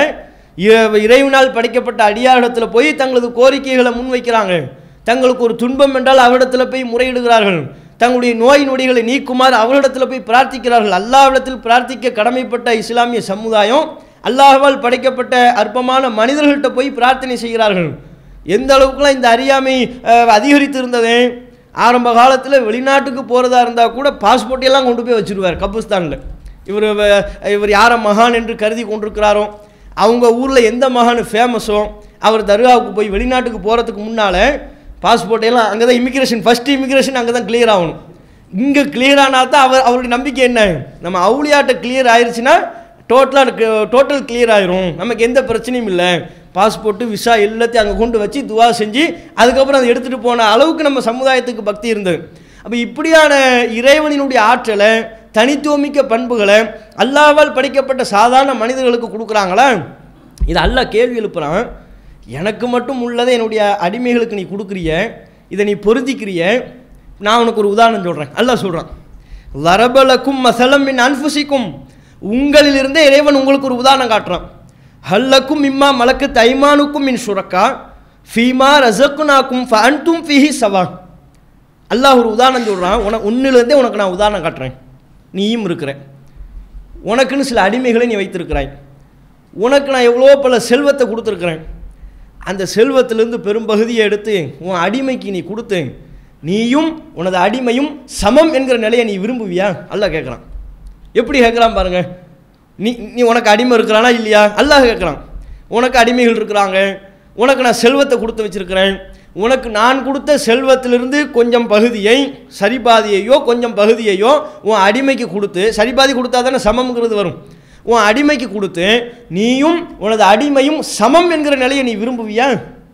இறைவனால் படைக்கப்பட்ட அடியாரிடத்தில் போய் தங்களது கோரிக்கைகளை முன்வைக்கிறாங்க. தங்களுக்கு ஒரு துன்பம் என்றால் அவரிடத்தில் போய் முறையிடுகிறார்கள். தங்களுடைய நோய் நொடிகளை நீக்குமாறு அவரிடத்தில் போய் பிரார்த்திக்கிறார்கள். அல்லாஹ்விடத்தில் பிரார்த்திக்க கடமைப்பட்ட இஸ்லாமிய சமுதாயம் அல்லாஹ்வால் படைக்கப்பட்ட அற்பமான மனிதர்கள்ட்ட போய் பிரார்த்தனை செய்கிறார்கள். எந்த அளவுக்குலாம் இந்த அறியாமை அதிகரித்து இருந்தது. ஆரம்ப காலத்தில் வெளிநாட்டுக்கு போகிறதா இருந்தால் கூட பாஸ்போர்ட்டையெல்லாம் கொண்டு போய் வச்சுருவார் கபிஸ்தானில். இவர் இவர் யாரை மகான் என்று கருதி கொண்டிருக்கிறாரோ, அவங்க ஊரில் எந்த மகான் ஃபேமஸோ, அவர் தர்காவுக்கு போய் வெளிநாட்டுக்கு போகிறதுக்கு முன்னால் பாஸ்போர்ட்டையெல்லாம் அங்கே தான் இமிக்ரேஷன், ஃபஸ்ட்டு இமிக்ரேஷன் அங்கே தான் கிளியர் ஆகணும். இங்கே கிளியர் ஆனால் தான் அவர் அவருடைய நம்பிக்கை என்ன, நம்ம அவுளியாட்ட கிளியர் ஆயிடுச்சுன்னா டோட்டலாக டோட்டல் கிளியர் ஆயிரும், நமக்கு எந்த பிரச்சனையும் இல்லை, பாஸ்போர்ட்டு விசா எல்லாத்தையும் அங்கே கொண்டு வச்சு துவா செஞ்சு அதுக்கப்புறம் அதை எடுத்துகிட்டு போன அளவுக்கு நம்ம சமுதாயத்துக்கு பக்தி இருந்தது. அப்போ இப்படியான இறைவனினுடைய ஆற்றலை, தனித்துவமிக்க பண்புகளை அல்லாஹ்வால் படைக்கப்பட்ட சாதாரண மனிதர்களுக்கு கொடுக்குறாங்களா? இது அல்லாஹ் கேள்வி எழுப்புறான். எனக்கு மட்டும் உள்ளதை என்னுடைய அடிமைகளுக்கு நீ கொடுக்குறிய, இதை நீ பொருந்திக்கிறிய. நான் உனக்கு ஒரு உதாரணம் சொல்கிறேன். அல்லாஹ் சொல்கிறான், லரபலக்கும் மசலம் மின் அன்ஃபுசிக்கும், உங்களிலிருந்தே இறைவன் உங்களுக்கு ஒரு உதாரணம் காட்டுறான். ஹல்லக்கும் இம்மா மலக்கு தைமானுக்கும் மின் சுரக்கா ஃபீமா ரசக்குனாக்கும் ஃபஅன்தும் ஃபீஹி சவா. அல்லாஹ் ஒரு உதாரணம் சொல்கிறான். உனக்கு உன்னிலிருந்தே உனக்கு நான் உதாரணம் காட்டுறேன். நீயும் இருக்கிற, உனக்குன்னு சில அடிமைகளை நீ வைத்திருக்கிறாய், உனக்கு நான் எவ்வளோ பல செல்வத்தை கொடுத்துருக்குறேன். அந்த செல்வத்திலிருந்து பெரும்பகுதியை எடுத்து உன் அடிமைக்கு நீ கொடுத்து நீயும் உனது அடிமையும் சமம் என்கிற நிலையை நீ விரும்புவியா? அல்லாஹ் கேட்குறான். எப்படி கேட்குறான் பாருங்க. நீ நீ உனக்கு அடிமை இருக்கிறானா இல்லையா? அல்லாஹ் கேட்குறான். உனக்கு அடிமைகள் இருக்கிறாங்க, உனக்கு நான் செல்வத்தை கொடுத்து வச்சிருக்கிறேன், உனக்கு நான் கொடுத்த செல்வத்திலிருந்து கொஞ்சம் பகுதியை, சரிபாதியையோ கொஞ்சம் பகுதியையோ உன் அடிமைக்கு கொடுத்து, சரிபாதி கொடுத்தா தானே சமம்ங்கிறது வரும், உன் அடிமைக்கு கொடுத்து நீயும் உனது அடிமையும் சமம் என்கிற நிலையை நீ விரும்புவியா?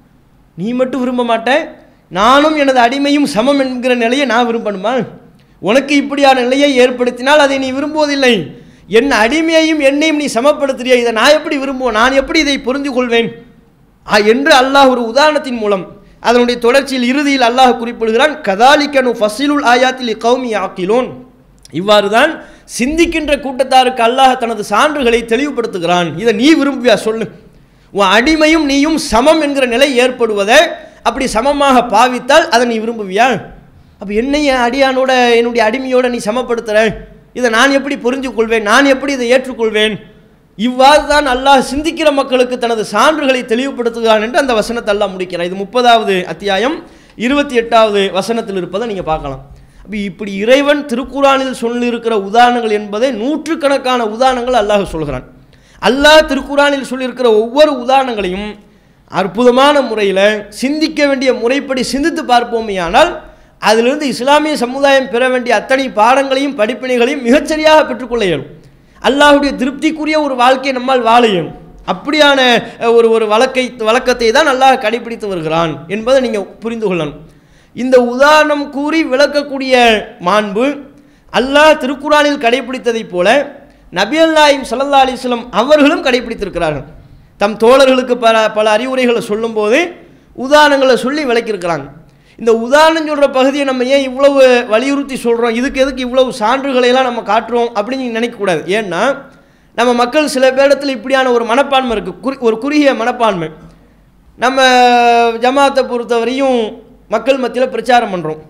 நீ மட்டும் விரும்ப மாட்டேன், நானும் எனது அடிமையும் சமம் என்கிற நிலையை நான் விரும்பணுமா? உனக்கு இப்படியான நிலையை ஏற்படுத்தினால் அதை நீ விரும்புவதில்லை. என் அடிமையையும் என்னையும் நீ சமப்படுத்துறிய, இதை நான் எப்படி விரும்புவேன், நான் எப்படி இதை புரிந்து கொள்வேன் என்று அல்லாஹ் ஒரு உதாரணத்தின் மூலம் அதனுடைய தொடர்ச்சியில் இறுதியில் அல்லாஹ் குறிப்பிடுகிறான். கதாலிக்கனு ஃபசிலுல் ஆயாத்தில் கௌமி ஆக்கிலோன். இவ்வாறு தான் சிந்திக்கின்ற கூட்டத்தாருக்கு அல்லாஹ் தனது சான்றுகளை தெளிவுபடுத்துகிறான். இதை நீ விரும்புவியா சொல்லு? உன் அடிமையும் நீயும் சமம் என்கிற நிலை ஏற்படுவதை அப்படி சமமாக பாவித்தால் அதை நீ விரும்புவியா? அப்போ என்னைய அடியானோட என்னுடைய அடிமையோட நீ சமப்படுத்துகிற, இதை நான் எப்படி புரிஞ்சு கொள்வேன், நான் எப்படி இதை ஏற்றுக்கொள்வேன்? இவ்வாறு தான் அல்லாஹ் சிந்திக்கிற மக்களுக்கு தனது சான்றுகளை தெளிவுபடுத்துகிறான் என்று அந்த வசனத்தை அல்லாஹ் முடிக்கிறார். இது முப்பதாவது அத்தியாயம் இருபத்தி எட்டாவது வசனத்தில் இருப்பதை நீங்கள் பார்க்கலாம். அப்போ இப்படி இறைவன் திருக்குரானில் சொல்லியிருக்கிற உதாரணங்கள் என்பதை நூற்றுக்கணக்கான உதாரணங்கள் அல்லாஹ் சொல்கிறான். அல்லாஹ் திருக்குரானில் சொல்லியிருக்கிற ஒவ்வொரு உதாரணங்களையும் அற்புதமான முறையில் சிந்திக்க வேண்டிய முறைப்படி சிந்தித்து பார்ப்போமேயானால் அதிலிருந்து இஸ்லாமிய சமுதாயம் பெற வேண்டிய அத்தனை பாடங்களையும் படிப்பினைகளையும் மிகச்சரியாக பெற்றுக்கொள்ள இயலும். அல்லாஹுடைய திருப்திக்குரிய ஒரு வாழ்க்கையை நம்மால் வாழ இயலும். அப்படியான ஒரு ஒரு வழக்கை வழக்கத்தை தான் அல்லாஹ் கடைபிடித்து வருகிறான் என்பதை நீங்கள் புரிந்து கொள்ளணும். இந்த உதாரணம் கூறி விளக்கக்கூடிய மாண்பு அல்லாஹ் திருக்குரானில் கடைபிடித்ததைப் போல நபி அல்லாஹ் ஸல்லல்லாஹு அலைஹி வஸல்லம் அவர்களும் கடைபிடித்திருக்கிறார்கள். தம் தோழர்களுக்கு பல பல அறிவுரைகளை சொல்லும்போது உதாரணங்களை சொல்லி விளக்கியிருக்கிறாங்க. இந்த உதாரணம் சொல்கிற பகுதியை நம்ம ஏன் இவ்வளவு வலியுறுத்தி சொல்கிறோம், இதுக்கு எதுக்கு இவ்வளவு சான்றுகளையெல்லாம் நம்ம காட்டுறோம் அப்படின்னு நீங்கள் நினைக்கக்கூடாது. ஏன்னா நம்ம மக்கள் சில பேரிடத்தில் இப்படியான ஒரு மனப்பான்மை இருக்குது, குறி ஒரு குறுகிய மனப்பான்மை. நம்ம ஜமாத்தை பொறுத்தவரையும் மக்கள் மத்தியில் பிரச்சாரம் பண்ணுறோம்,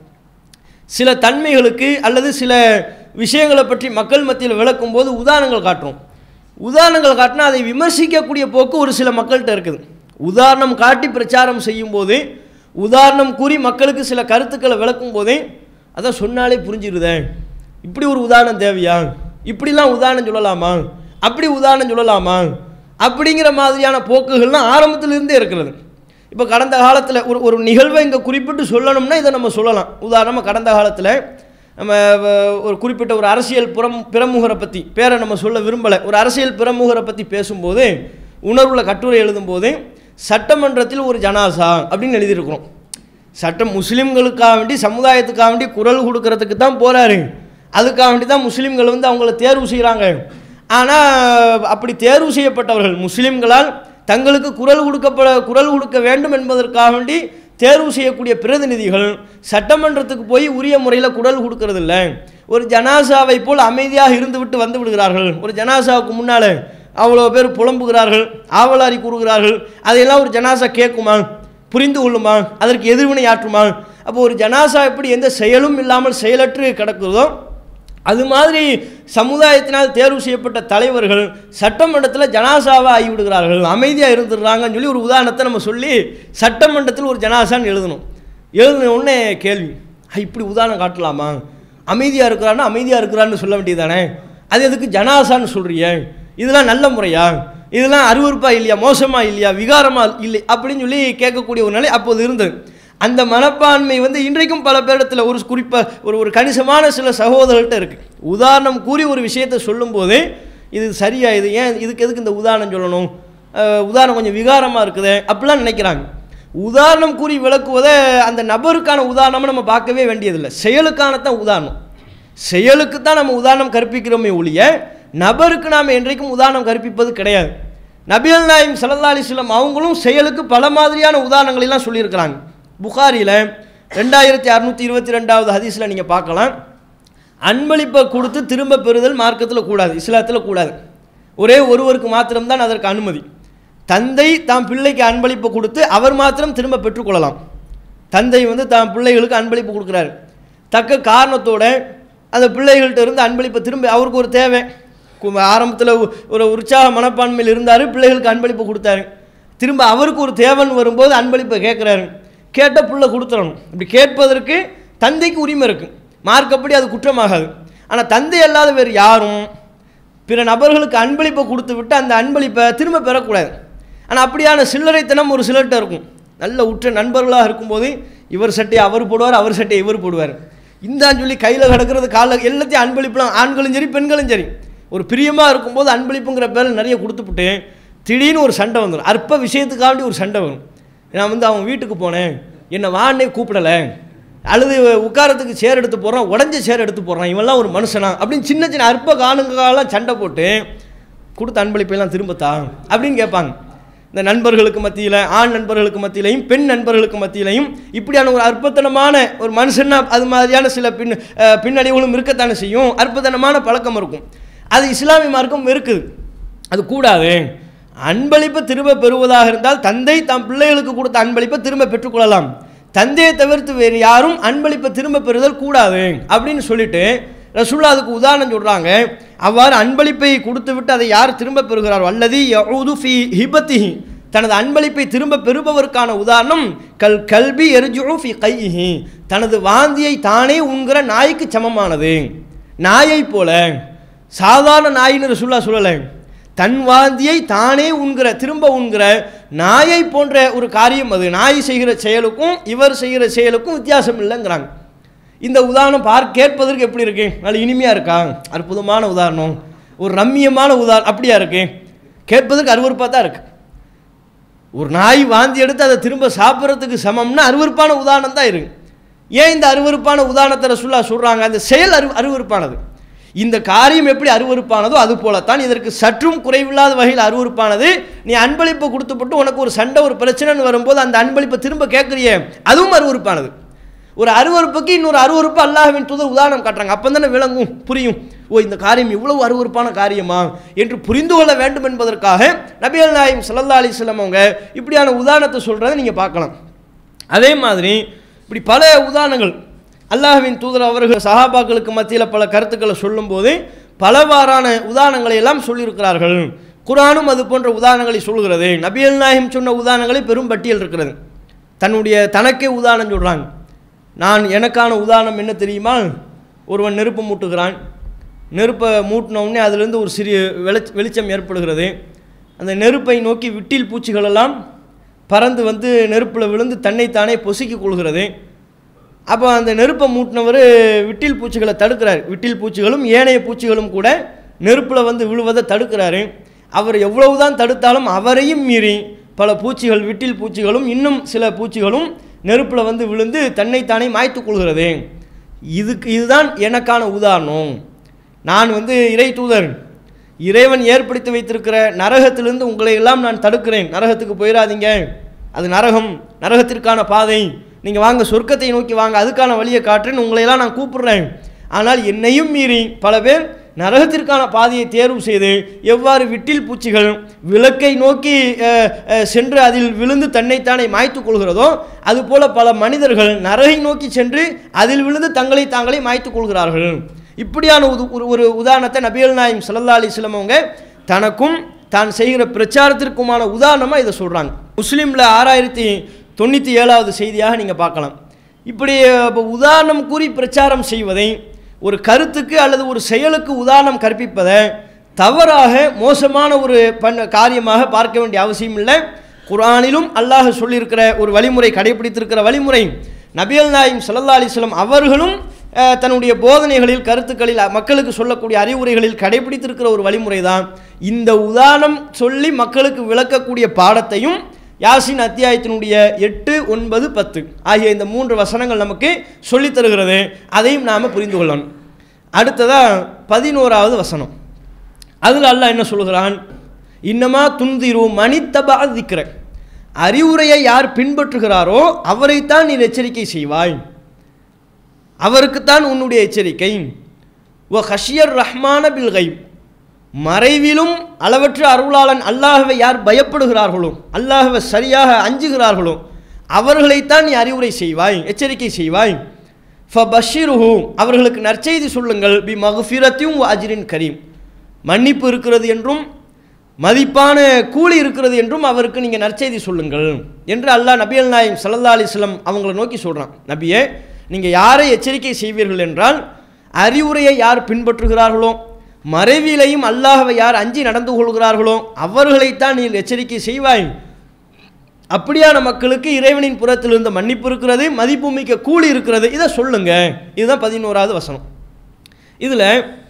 சில தன்மைகளுக்கு அல்லது சில விஷயங்களை பற்றி மக்கள் மத்தியில் விளக்கும் போது உதாரணங்கள் காட்டுறோம். உதாரணங்கள் காட்டினா அதை விமர்சிக்கக்கூடிய போக்கு ஒரு சில மக்கள்கிட்ட இருக்குது. உதாரணம் காட்டி பிரச்சாரம் செய்யும் போது, உதாரணம் கூறி மக்களுக்கு சில கருத்துக்களை விளக்கும் போதே அதான் சொன்னாலே புரிஞ்சிருதே, இப்படி ஒரு உதாரணம் தேவையா, இப்படிலாம் உதாரணம் சொல்லலாமா, அப்படி உதாரணம் சொல்லலாமா அப்படிங்கிற மாதிரியான போக்குகள்லாம் ஆரம்பத்திலிருந்தே இருக்கிறது. இப்போ கடந்த காலத்தில் ஒரு ஒரு நிகழ்வை இங்கே குறிப்பிட்டு சொல்லணும்னா இதை நம்ம சொல்லலாம். உதாரணமாக கடந்த காலத்தில் நம்ம ஒரு குறிப்பிட்ட ஒரு அரசியல் புறம் பிரமுகரை பற்றி பேரை நம்ம சொல்ல விரும்பலை, ஒரு அரசியல் பிரமுகரை பற்றி பேசும்போது உணர்வுள்ள கட்டுரை எழுதும்போது சட்டமன்றத்தில் ஒரு ஜனாசா அப்படின்னு எழுதியிருக்கிறோம். சட்டம் முஸ்லீம்களுக்காக வேண்டி சமுதாயத்துக்காக வேண்டி குரல் கொடுக்கறதுக்கு தான் போகிறாரு, அதுக்காக வேண்டி தான் முஸ்லீம்கள் வந்து அவங்கள தேர்வு செய்கிறாங்க. ஆனால் அப்படி தேர்வு செய்யப்பட்டவர்கள் முஸ்லீம்களால் தங்களுக்கு குரல் கொடுக்கப்பட குரல் கொடுக்க வேண்டும் என்பதற்காக வேண்டி தேர்வு செய்யக்கூடிய பிரதிநிதிகள் சட்டமன்றத்துக்கு போய் உரிய முறையில் குரல் கொடுக்கறதில்ல. ஒரு ஜனாசாவை போல் அமைதியாக இருந்து விட்டு வந்து விடுகிறார்கள். ஒரு ஜனாசாவுக்கு முன்னால் அவ்வளோ பேர் புலம்புகிறார்கள், ஆவலாரி கூறுகிறார்கள். அதையெல்லாம் ஒரு ஜனாசா கேட்குமா, புரிந்து கொள்ளுமா, அதற்கு எதிர்வினை ஆற்றுமா? அப்போ ஒரு ஜனாசா எப்படி எந்த செயலும் இல்லாமல் செயலற்று கிடக்குதோ அது மாதிரி சமுதாயத்தினால் தேர்வு செய்யப்பட்ட தலைவர்கள் சட்டமன்றத்தில் ஜனாசாவாக ஆகிவிடுகிறார்கள், அமைதியாக இருந்துடுறாங்கன்னு சொல்லி ஒரு உதாரணத்தை நம்ம சொல்லி சட்டமன்றத்தில் ஒரு ஜனாசான்னு எழுதணும். எழுதின உடனே கேள்வி, இப்படி உதாரணம் காட்டலாமா? அமைதியாக இருக்கிறான்னா அமைதியாக இருக்கிறான்னு சொல்ல வேண்டியதானே, அது எதுக்கு ஜனாசான்னு சொல்றிய? இதெல்லாம் நல்ல முறையா? இதெல்லாம் அருவருப்பா இல்லையா, மோசமா இல்லையா, விகாரமா இல்லை அப்படின்னு சொல்லி கேட்கக்கூடிய ஒரு நிலை அப்போது இருந்தது. அந்த மனப்பான்மை வந்து இன்றைக்கும் பல பேரிடத்தில் ஒரு குறிப்பாக ஒரு ஒரு கணிசமான சில சகோதரர்கள்ட்ட இருக்குது. உதாரணம் கூறி ஒரு விஷயத்தை சொல்லும்போது இது சரியா, இது ஏன் இதுக்கு எதுக்கு இந்த உதாரணம் சொல்லணும், உதாரணம் கொஞ்சம் விகாரமாக இருக்குது அப்படிலாம் நினைக்கிறாங்க. உதாரணம் கூறி விளக்குவதை அந்த நபருக்கான உதாரணமாக நம்ம பார்க்கவே வேண்டியதில்லை, செயலுக்கானத்தான் உதாரணம். செயலுக்கு தான் நம்ம உதாரணம் கற்பிக்கிறோமே ஒழிய நபருக்கு நாம் என்றைக்கும் உதாரணம் கற்பிப்பது கிடையாது. நபிகள் நாயகம் ஸல்லல்லாஹு அலைஹி வஸல்லம் அவங்களும் செயலுக்கு பல மாதிரியான உதாரணங்களெல்லாம் சொல்லியிருக்கிறாங்க. புகாரியில் ரெண்டாயிரத்தி அறுநூற்றி இருபத்தி ரெண்டாவது ஹதீஸில் நீங்கள் பார்க்கலாம், அன்பளிப்பை கொடுத்து திரும்ப பெறுதல் மார்க்கத்தில் கூடாது, இஸ்லாத்தில் கூடாது. ஒரே ஒருவருக்கு மாத்திரம்தான் அதற்கு அனுமதி. தந்தை தாம் பிள்ளைக்கு அன்பளிப்பை கொடுத்து அவர் மாத்திரம் திரும்ப பெற்றுக்கொள்ளலாம். தந்தை வந்து தாம் பிள்ளைகளுக்கு அன்பளிப்பு கொடுக்குறாரு, தக்க காரணத்தோட அந்த பிள்ளைகள்கிட்ட இருந்து அன்பளிப்பை திரும்ப, அவருக்கு ஒரு தேவை, ஆரம்பத்தில் ஒரு உற்சாக மனப்பான்மையில் இருந்தார், பிள்ளைகளுக்கு அன்பளிப்பு கொடுத்தாரு. திரும்ப அவருக்கு ஒரு தேவன் வரும்போது அன்பளிப்பை கேட்குறாரு, கேட்ட பிள்ளை கொடுத்துடணும். இப்படி கேட்பதற்கு தந்தைக்கு உரிமை இருக்குது, மார்க்கப்படி அது குற்றமாகாது. ஆனால் தந்தை அல்லாத வேறு யாரும் பிற நபர்களுக்கு அன்பளிப்பை கொடுத்து விட்டு அந்த அன்பளிப்பை திரும்ப பெறக்கூடாது. ஆனால் அப்படியான சில்லறைத்தனம் ஒரு சிலர்கிட்ட இருக்கும். நல்ல உற்ற நண்பர்களாக இருக்கும்போது இவர் சட்டையை அவர் போடுவார், அவர் சட்டையை இவர் போடுவார், இந்தான்னு சொல்லி கையில் கிடக்கிறது காலில் எல்லாத்தையும் அன்பளிப்புலாம், ஆண்களும் சரி பெண்களும் சரி, ஒரு பிரியமாக இருக்கும்போது அன்பளிப்புங்கிற பேரில் நிறைய கொடுத்துப்புட்டு திடீர்னு ஒரு சண்டை வந்துடும். அற்ப விஷயத்துக்காண்டி ஒரு சண்டை வரும். நான் வந்து அவன் வீட்டுக்கு போனேன், என்னை வான்னே கூப்பிடலை, அழுது உட்காரத்துக்கு சேர் எடுத்து போடுறான், உடஞ்ச சேர் எடுத்து போடுறான், இவெல்லாம் ஒரு மனுஷனா அப்படின்னு சின்ன சின்ன அற்ப காணுங்கெல்லாம் சண்டை போட்டு கொடுத்த அன்பளிப்பெல்லாம் திரும்பத்தா அப்படின்னு கேட்பாங்க. இந்த நண்பர்களுக்கு மத்தியில், ஆண் நண்பர்களுக்கு மத்தியிலையும் பெண் நண்பர்களுக்கு மத்தியிலையும் இப்படியான ஒரு அற்பத்தனமான ஒரு மனுஷன்னா அது மாதிரியான சில பின் பின்னடைவுகளும் இருக்கத்தானே செய்யும். அற்பத்தனமான பழக்கம் இருக்கும். அது இஸ்லாமிய மார்க்கம் இருக்குது, அது கூடாது. அன்பளிப்பை திரும்ப பெறுவதாக இருந்தால் தந்தை தாம் பிள்ளைகளுக்கு கொடுத்த அன்பளிப்பை திரும்ப பெற்றுக்கொள்ளலாம், தந்தையை தவிர்த்து வேறு யாரும் அன்பளிப்பை திரும்ப பெறுதல் கூடாது அப்படின்னு சொல்லிட்டு ரசூலுல்லாஹ் அதுக்கு உதாரணம் சொல்கிறாங்க. அவ்வாறு அன்பளிப்பை கொடுத்து விட்டு அதை யார் திரும்ப பெறுகிறார், அல்லதி யஊது ஃபீ ஹிபத்திஹி, தனது அன்பளிப்பை திரும்ப பெறுபவருக்கான உதாரணம் கல் கல்பி எர்ஜுஉ ஃபீ கைஹி, தனது வாந்தியை தானே உண்கிற நாய்க்கு சமமானது. நாயை போல, சாதாரண நாயின்னு ரசூலுல்லாஹ் சொல்லலை, தன் வாந்தியை தானே உண்கிற திரும்ப உண்கிற நாயை போன்ற ஒரு காரியம் அது. நாய் செய்கிற செயலுக்கும் இவர் செய்கிற செயலுக்கும் வித்தியாசம் இல்லைங்கிறாங்க. இந்த உதாரணம் பார்க்க கேட்பதற்கு எப்படி இருக்கு, நல்ல இனிமையாக இருக்கா, அற்புதமான உதாரணம், ஒரு ரம்மியமான உதாரணம், அப்படியா இருக்கு, கேட்பதற்கு அருவருப்பாக தான் இருக்கு. ஒரு நாய் வாந்தி எடுத்து அதை திரும்ப சாப்பிட்றதுக்கு சமம்னா அருவருப்பான உதாரணம் தான் இருக்கு. ஏன் இந்த அருவருப்பான உதாரணத்தை ரசூலுல்லாஹ் சொல்கிறாங்க, அந்த செயல் அரு அருவருப்பானது. இந்த காரியம் எப்படி அருவருப்பானதோ அது போலத்தான் இதற்கு சற்றும் குறைவில்லாத வகையில் அருவருப்பானது. நீ அன்பளிப்பை கொடுத்துப்பட்டு உனக்கு ஒரு சண்டை ஒரு பிரச்சனைன்னு வரும்போது அந்த அன்பளிப்பை திரும்ப கேட்குறியே அதுவும் அருவருப்பானது. ஒரு அருவருப்புக்கு இன்னொரு அருவருப்பு அல்லாஹ்வின் தூதர் உதாரணம் காட்டுறாங்க. அப்போ தானே விளங்கும், புரியும், ஓ இந்த காரியம் இவ்வளவு அருவருப்பான காரியமா என்று புரிந்து கொள்ள வேண்டும் என்பதற்காக நபிகள் நாயகம் ஸல்லல்லாஹு அலைஹி வஸல்லம் அவங்க இப்படியான உதாரணத்தை சொல்கிறத நீங்கள் பார்க்கலாம். அதே மாதிரி இப்படி பல உதாரணங்கள் அல்லாஹ்வின் தூதர் அவர்கள் சஹாபாக்களுக்கு மத்தியில் பல கருத்துக்களை சொல்லும்போது பலவாறான உதாரணங்களை எல்லாம் சொல்லியிருக்கிறார்கள். குர்ஆனும் அது போன்ற உதாரணங்களை சொல்கிறது. நபிகள் நாயகம் சொன்ன உதாரணங்களை பெரும் பட்டியல் இருக்கிறது. தன்னுடைய தனக்கே உதாரணம் சொல்கிறாங்க. நான் எனக்கான உதாரணம் என்ன தெரியுமா, ஒருவன் நெருப்பு மூட்டுகிறான், நெருப்பை மூட்டினோடனே அதிலிருந்து ஒரு சிறிய வெளிச்ச வெளிச்சம் ஏற்படுகிறது. அந்த நெருப்பை நோக்கி விட்டில் பூச்சிகளெல்லாம் பறந்து வந்து நெருப்பில் விழுந்து தன்னைத்தானே பொசுக்கிக் கொள்கிறது. அப்போ அந்த நெருப்பை மூட்டினவர் விட்டில் பூச்சிகளை தடுக்கிறார். விட்டில் பூச்சிகளும் ஏனைய பூச்சிகளும் கூட நெருப்பில் வந்து விழுவதை தடுக்கிறாரு. அவர் எவ்வளவுதான் தடுத்தாலும் அவரையும் மீறி பல பூச்சிகள், விட்டில் பூச்சிகளும் இன்னும் சில பூச்சிகளும் நெருப்பில் வந்து விழுந்து தன்னைத்தானே மாய்த்து கொள்கிறது. இதுக்கு இதுதான் எனக்கான உதாரணம். நான் வந்து இறை தூதர், இறைவன் ஏற்படுத்தி வைத்திருக்கிற நரகத்திலிருந்து உங்களை எல்லாம் நான் தடுக்கிறேன். நரகத்துக்கு போயிடாதீங்க, அது நரகம், நரகத்திற்கான பாதை, நீங்கள் வாங்க சொர்க்கத்தை நோக்கி வாங்க, அதுக்கான வழியை காட்டுறேன்னு உங்களையெல்லாம் நான் கூப்பிடுறேன். ஆனால் என்னையும் மீறி பல பேர் நரகத்திற்கான பாதையை தேர்வு செய்து எவ்வாறு விட்டில் பூச்சிகள் விளக்கை நோக்கி சென்று அதில் விழுந்து தன்னைத்தானே மாய்த்து கொள்கிறதோ அதுபோல பல மனிதர்கள் நரகை நோக்கி சென்று அதில் விழுந்து தங்களை தாங்களே மாய்த்து கொள்கிறார்கள். இப்படியான ஒரு உதாரணத்தை நபிகள் நாயகம் ஸல்லல்லாஹு அலைஹி வஸல்லம் அவங்க தனக்கும் தான் செய்கிற பிரச்சாரத்திற்குமான உதாரணமாக இதை சொல்கிறாங்க. முஸ்லீமில் ஆறாயிரத்தி தொண்ணூற்றி ஏழாவது செய்தியாக நீங்கள் பார்க்கலாம். இப்படி உதாரணம் கூறி பிரச்சாரம் செய்வதை, ஒரு கருத்துக்கு அல்லது ஒரு செயலுக்கு உதாரணம் கற்பிப்பதை தவறாக மோசமான ஒரு பண் காரியமாக பார்க்க வேண்டிய அவசியம் இல்லை. குர்ஆனிலும் அல்லாஹ் சொல்லியிருக்கிற ஒரு வழிமுறை, கடைபிடித்திருக்கிற வழிமுறை, நபிகள் நாயகம் ஸல்லல்லாஹு அலைஹி வஸல்லம் அவர்களும் தன்னுடைய போதனைகளில் கருத்துக்களில் மக்களுக்கு சொல்லக்கூடிய அறிவுரைகளில் கடைபிடித்திருக்கிற ஒரு வழிமுறை தான் இந்த உதாரணம் சொல்லி மக்களுக்கு விளக்கக்கூடிய பாடத்தையும் யாசின் அத்தியாயத்தினுடைய எட்டு ஒன்பது பத்து ஆகிய இந்த மூன்று வசனங்கள் நமக்கு சொல்லித் தருகிறது. அதையும் நாம் புரிந்து கொள்ளணும். அடுத்ததாக பதினோராவது வசனம், அதில் அல்லாஹ் என்ன சொல்கிறான்? இன்னமா துன்திரு மனித்தபா திக்ர, அறிவுரையை யார் பின்பற்றுகிறாரோ அவரைத்தான் நீ எச்சரிக்கை செய்வாய், அவருக்குத்தான் உன்னுடைய எச்சரிக்கை. வ ஹஷியர் ரஹ்மான பில் கைப், மறைவிலும் அளவற்ற அருளாளன் அல்லாஹ்வை யார் பயப்படுகிறார்களோ, அல்லாஹ்வை சரியாக அஞ்சுகிறார்களோ அவர்களைத்தான் நீ அறிவுரை செய்வாய், எச்சரிக்கை செய்வாய். ஃபபஷிருஹு, அவர்களுக்கு நற்செய்தி சொல்லுங்கள். பி மக்ஃபிரத்தின் வ அஜ்ரின் கரீம், மன்னிப்பு இருக்கிறது என்றும் மதிப்பான கூலி இருக்கிறது என்றும் அவருக்கு நீங்கள் நற்செய்தி சொல்லுங்கள் என்று அல்லாஹ் நபிகள் நாயகம் ஸல்லல்லாஹு அலைஹி வஸல்லம் அவங்கள நோக்கி சொல்கிறான். நபியே, நீங்கள் யாரை எச்சரிக்கை செய்வீர்கள் என்றால், அறிவுரையை யார் பின்பற்றுகிறார்களோ, மறைவிலையும் அல்லாஹ்வை யார் அஞ்சி நடந்து கொள்கிறார்களோ அவர்களைத்தான் நீ எச்சரிக்கை செய்வாய். அப்படியான மக்களுக்கு இறைவனின் புறத்திலிருந்து மன்னிப்பு இருக்கிறது, மதிப்பு மிக்க கூலி இருக்கிறது, இதை சொல்லுங்க. இதுதான் பதினோராவது வசனம். இதில்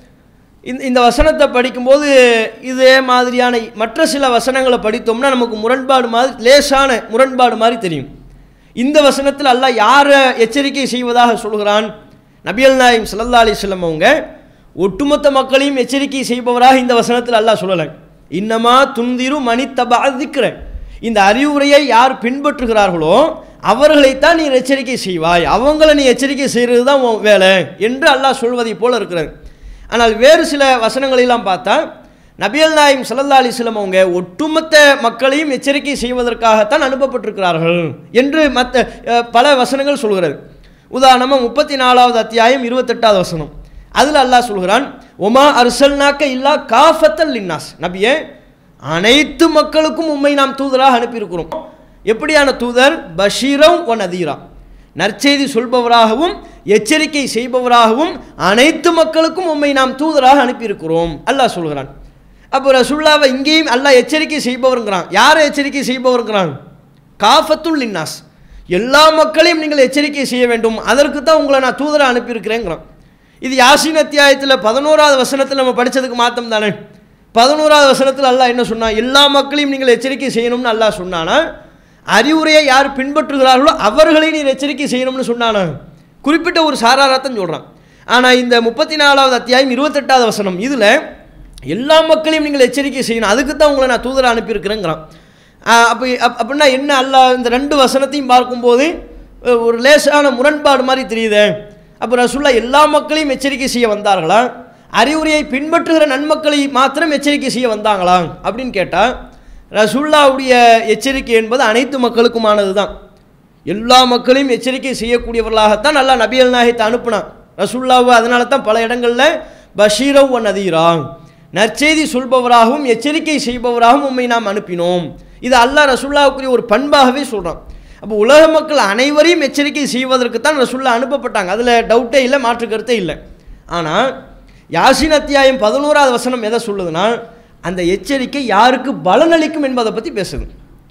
இந்த இந்த வசனத்தை படிக்கும்போது இதே மாதிரியான மற்ற சில வசனங்களை படித்தோம்னா நமக்கு முரண்பாடு மாதிரி, லேசான முரண்பாடு மாதிரி தெரியும். இந்த வசனத்தில் அல்லாஹ் யாரை எச்சரிக்கை செய்வதாக சொல்கிறான்? நபிகள் நாயகம் ஸல்லல்லாஹு அலைஹி வஸல்லம் அவங்க ஒட்டுமொத்த மக்களையும் எச்சரிக்கை செய்பவராக இந்த வசனத்தில் அல்லாஹ் சொல்லலை. இன்னமா துன்திரு மனித்தபா திக்ர, இந்த அறிவுரையை யார் பின்பற்றுகிறார்களோ அவர்களைத்தான் நீ எச்சரிக்கை செய்வாய், அவங்கள நீ எச்சரிக்கை செய்கிறது தான் உன் வேலை என்று அல்லாஹ் சொல்வதை போல இருக்கிறது. ஆனால் வேறு சில வசனங்களெல்லாம் பார்த்தா நபிகள் நாயகம் ஸல்லல்லாஹு அலைஹி வஸல்லம் அவங்க ஒட்டுமொத்த மக்களையும் எச்சரிக்கை செய்வதற்காகத்தான் அனுப்பப்பட்டிருக்கிறார்கள் என்று மற்ற பல வசனங்கள் சொல்கிறது. உதாரணமாக முப்பத்தி நாலாவது அத்தியாயம் இருபத்தெட்டாவது வசனம், அதில் அல்லாஹ் சொல்கிறான், ஒமா அர்சல்நாக்க இல்லா காஃபத்தல் லின்னாஸ், நபியே அனைத்து மக்களுக்கும் உம்மை நாம் தூதராக அனுப்பியிருக்கிறோம். எப்படியான தூதர்? பஷீரம் ஒ நதீரா, நற்செய்தி சொல்பவராகவும் எச்சரிக்கை செய்பவராகவும் அனைத்து மக்களுக்கும் உம்மை நாம் தூதராக அனுப்பியிருக்கிறோம் அல்லாஹ் சொல்கிறான். அப்போ ரசூலுல்லாஹ்வை இங்கேயும் அல்லாஹ் எச்சரிக்கை செய்பவருங்கிறான். யாரை எச்சரிக்கை செய்பவருங்கிறான்? காஃபத்துல் லின்னாஸ், எல்லா மக்களையும் நீங்கள் எச்சரிக்கை செய்ய வேண்டும், அதற்கு தான் உங்களை நான் தூதராக அனுப்பியிருக்கிறேங்கிறான். இது யாசின் அத்தியாயத்தில் பதினோராவது வசனத்தில் நம்ம படித்ததுக்கு மாத்தம் தானே. பதினோராவது வசனத்தில் அல்லாஹ் என்ன சொன்னான்? எல்லா மக்களையும் நீங்கள் எச்சரிக்கை செய்யணும்னு அல்லாஹ் சொன்னானா? அறிவுரையை யார் பின்பற்றுகிறார்களோ அவர்களை நீ எச்சரிக்கை செய்யணும்னு சொன்னானா? குறிப்பிட்ட ஒரு சாராரத்தான் சொல்கிறான். ஆனால் இந்த முப்பத்தி நாலாவது அத்தியாயம் இருபத்தெட்டாவது வசனம், இதில் எல்லா மக்களையும் நீங்கள் எச்சரிக்கை செய்யணும், அதுக்கு தான் உங்களை நான் தூதராக அனுப்பியிருக்கிறேங்கிறான். அப்போ அப்படின்னா என்ன? அல்லாஹ் இந்த ரெண்டு வசனத்தையும் பார்க்கும்போது ஒரு லேசான முரண்பாடு மாதிரி தெரியுது. அப்போ ரசூலுல்லாஹ் எல்லா மக்களையும் எச்சரிக்கை செய்ய வந்தார்களா, அறிவுரையை பின்பற்றுகிற நன்மக்களை மாத்திரம் எச்சரிக்கை செய்ய வந்தாங்களா அப்படின்னு கேட்டால், ரசூலுல்லாஹ்வுடைய எச்சரிக்கை என்பது அனைத்து மக்களுக்குமானது தான். எல்லா மக்களையும் எச்சரிக்கை செய்யக்கூடியவர்களாகத்தான் அல்லாஹ் நபிகள் நாயகத்தை அனுப்புனான். ரசூலுல்லாஹ் அதனால தான் பல இடங்களில் பஷீரம் ஒ நதீரா, நற்செய்தி சொல்பவராகவும் எச்சரிக்கை செய்பவராகவும் உம்மை நாம் அனுப்பினோம். இது அல்லாஹ் ரசூலுல்லாஹ்வுக்குரிய ஒரு பண்பாகவே சொல்கிறான். அப்போ உலக மக்கள் அனைவரையும் எச்சரிக்கை செய்வதற்கு தான் ரசூலுல்லாஹ் அனுப்பப்பட்டாங்க, அதில் டவுட்டே இல்லை, மாற்று கருத்தே இல்லை. ஆனால் யாசின் அத்தியாயம் பதினோராவது வசனம் எதை சொல்லுதுன்னா, அந்த எச்சரிக்கை யாருக்கு பலனளிக்கும் என்பதை பற்றி பேசுது.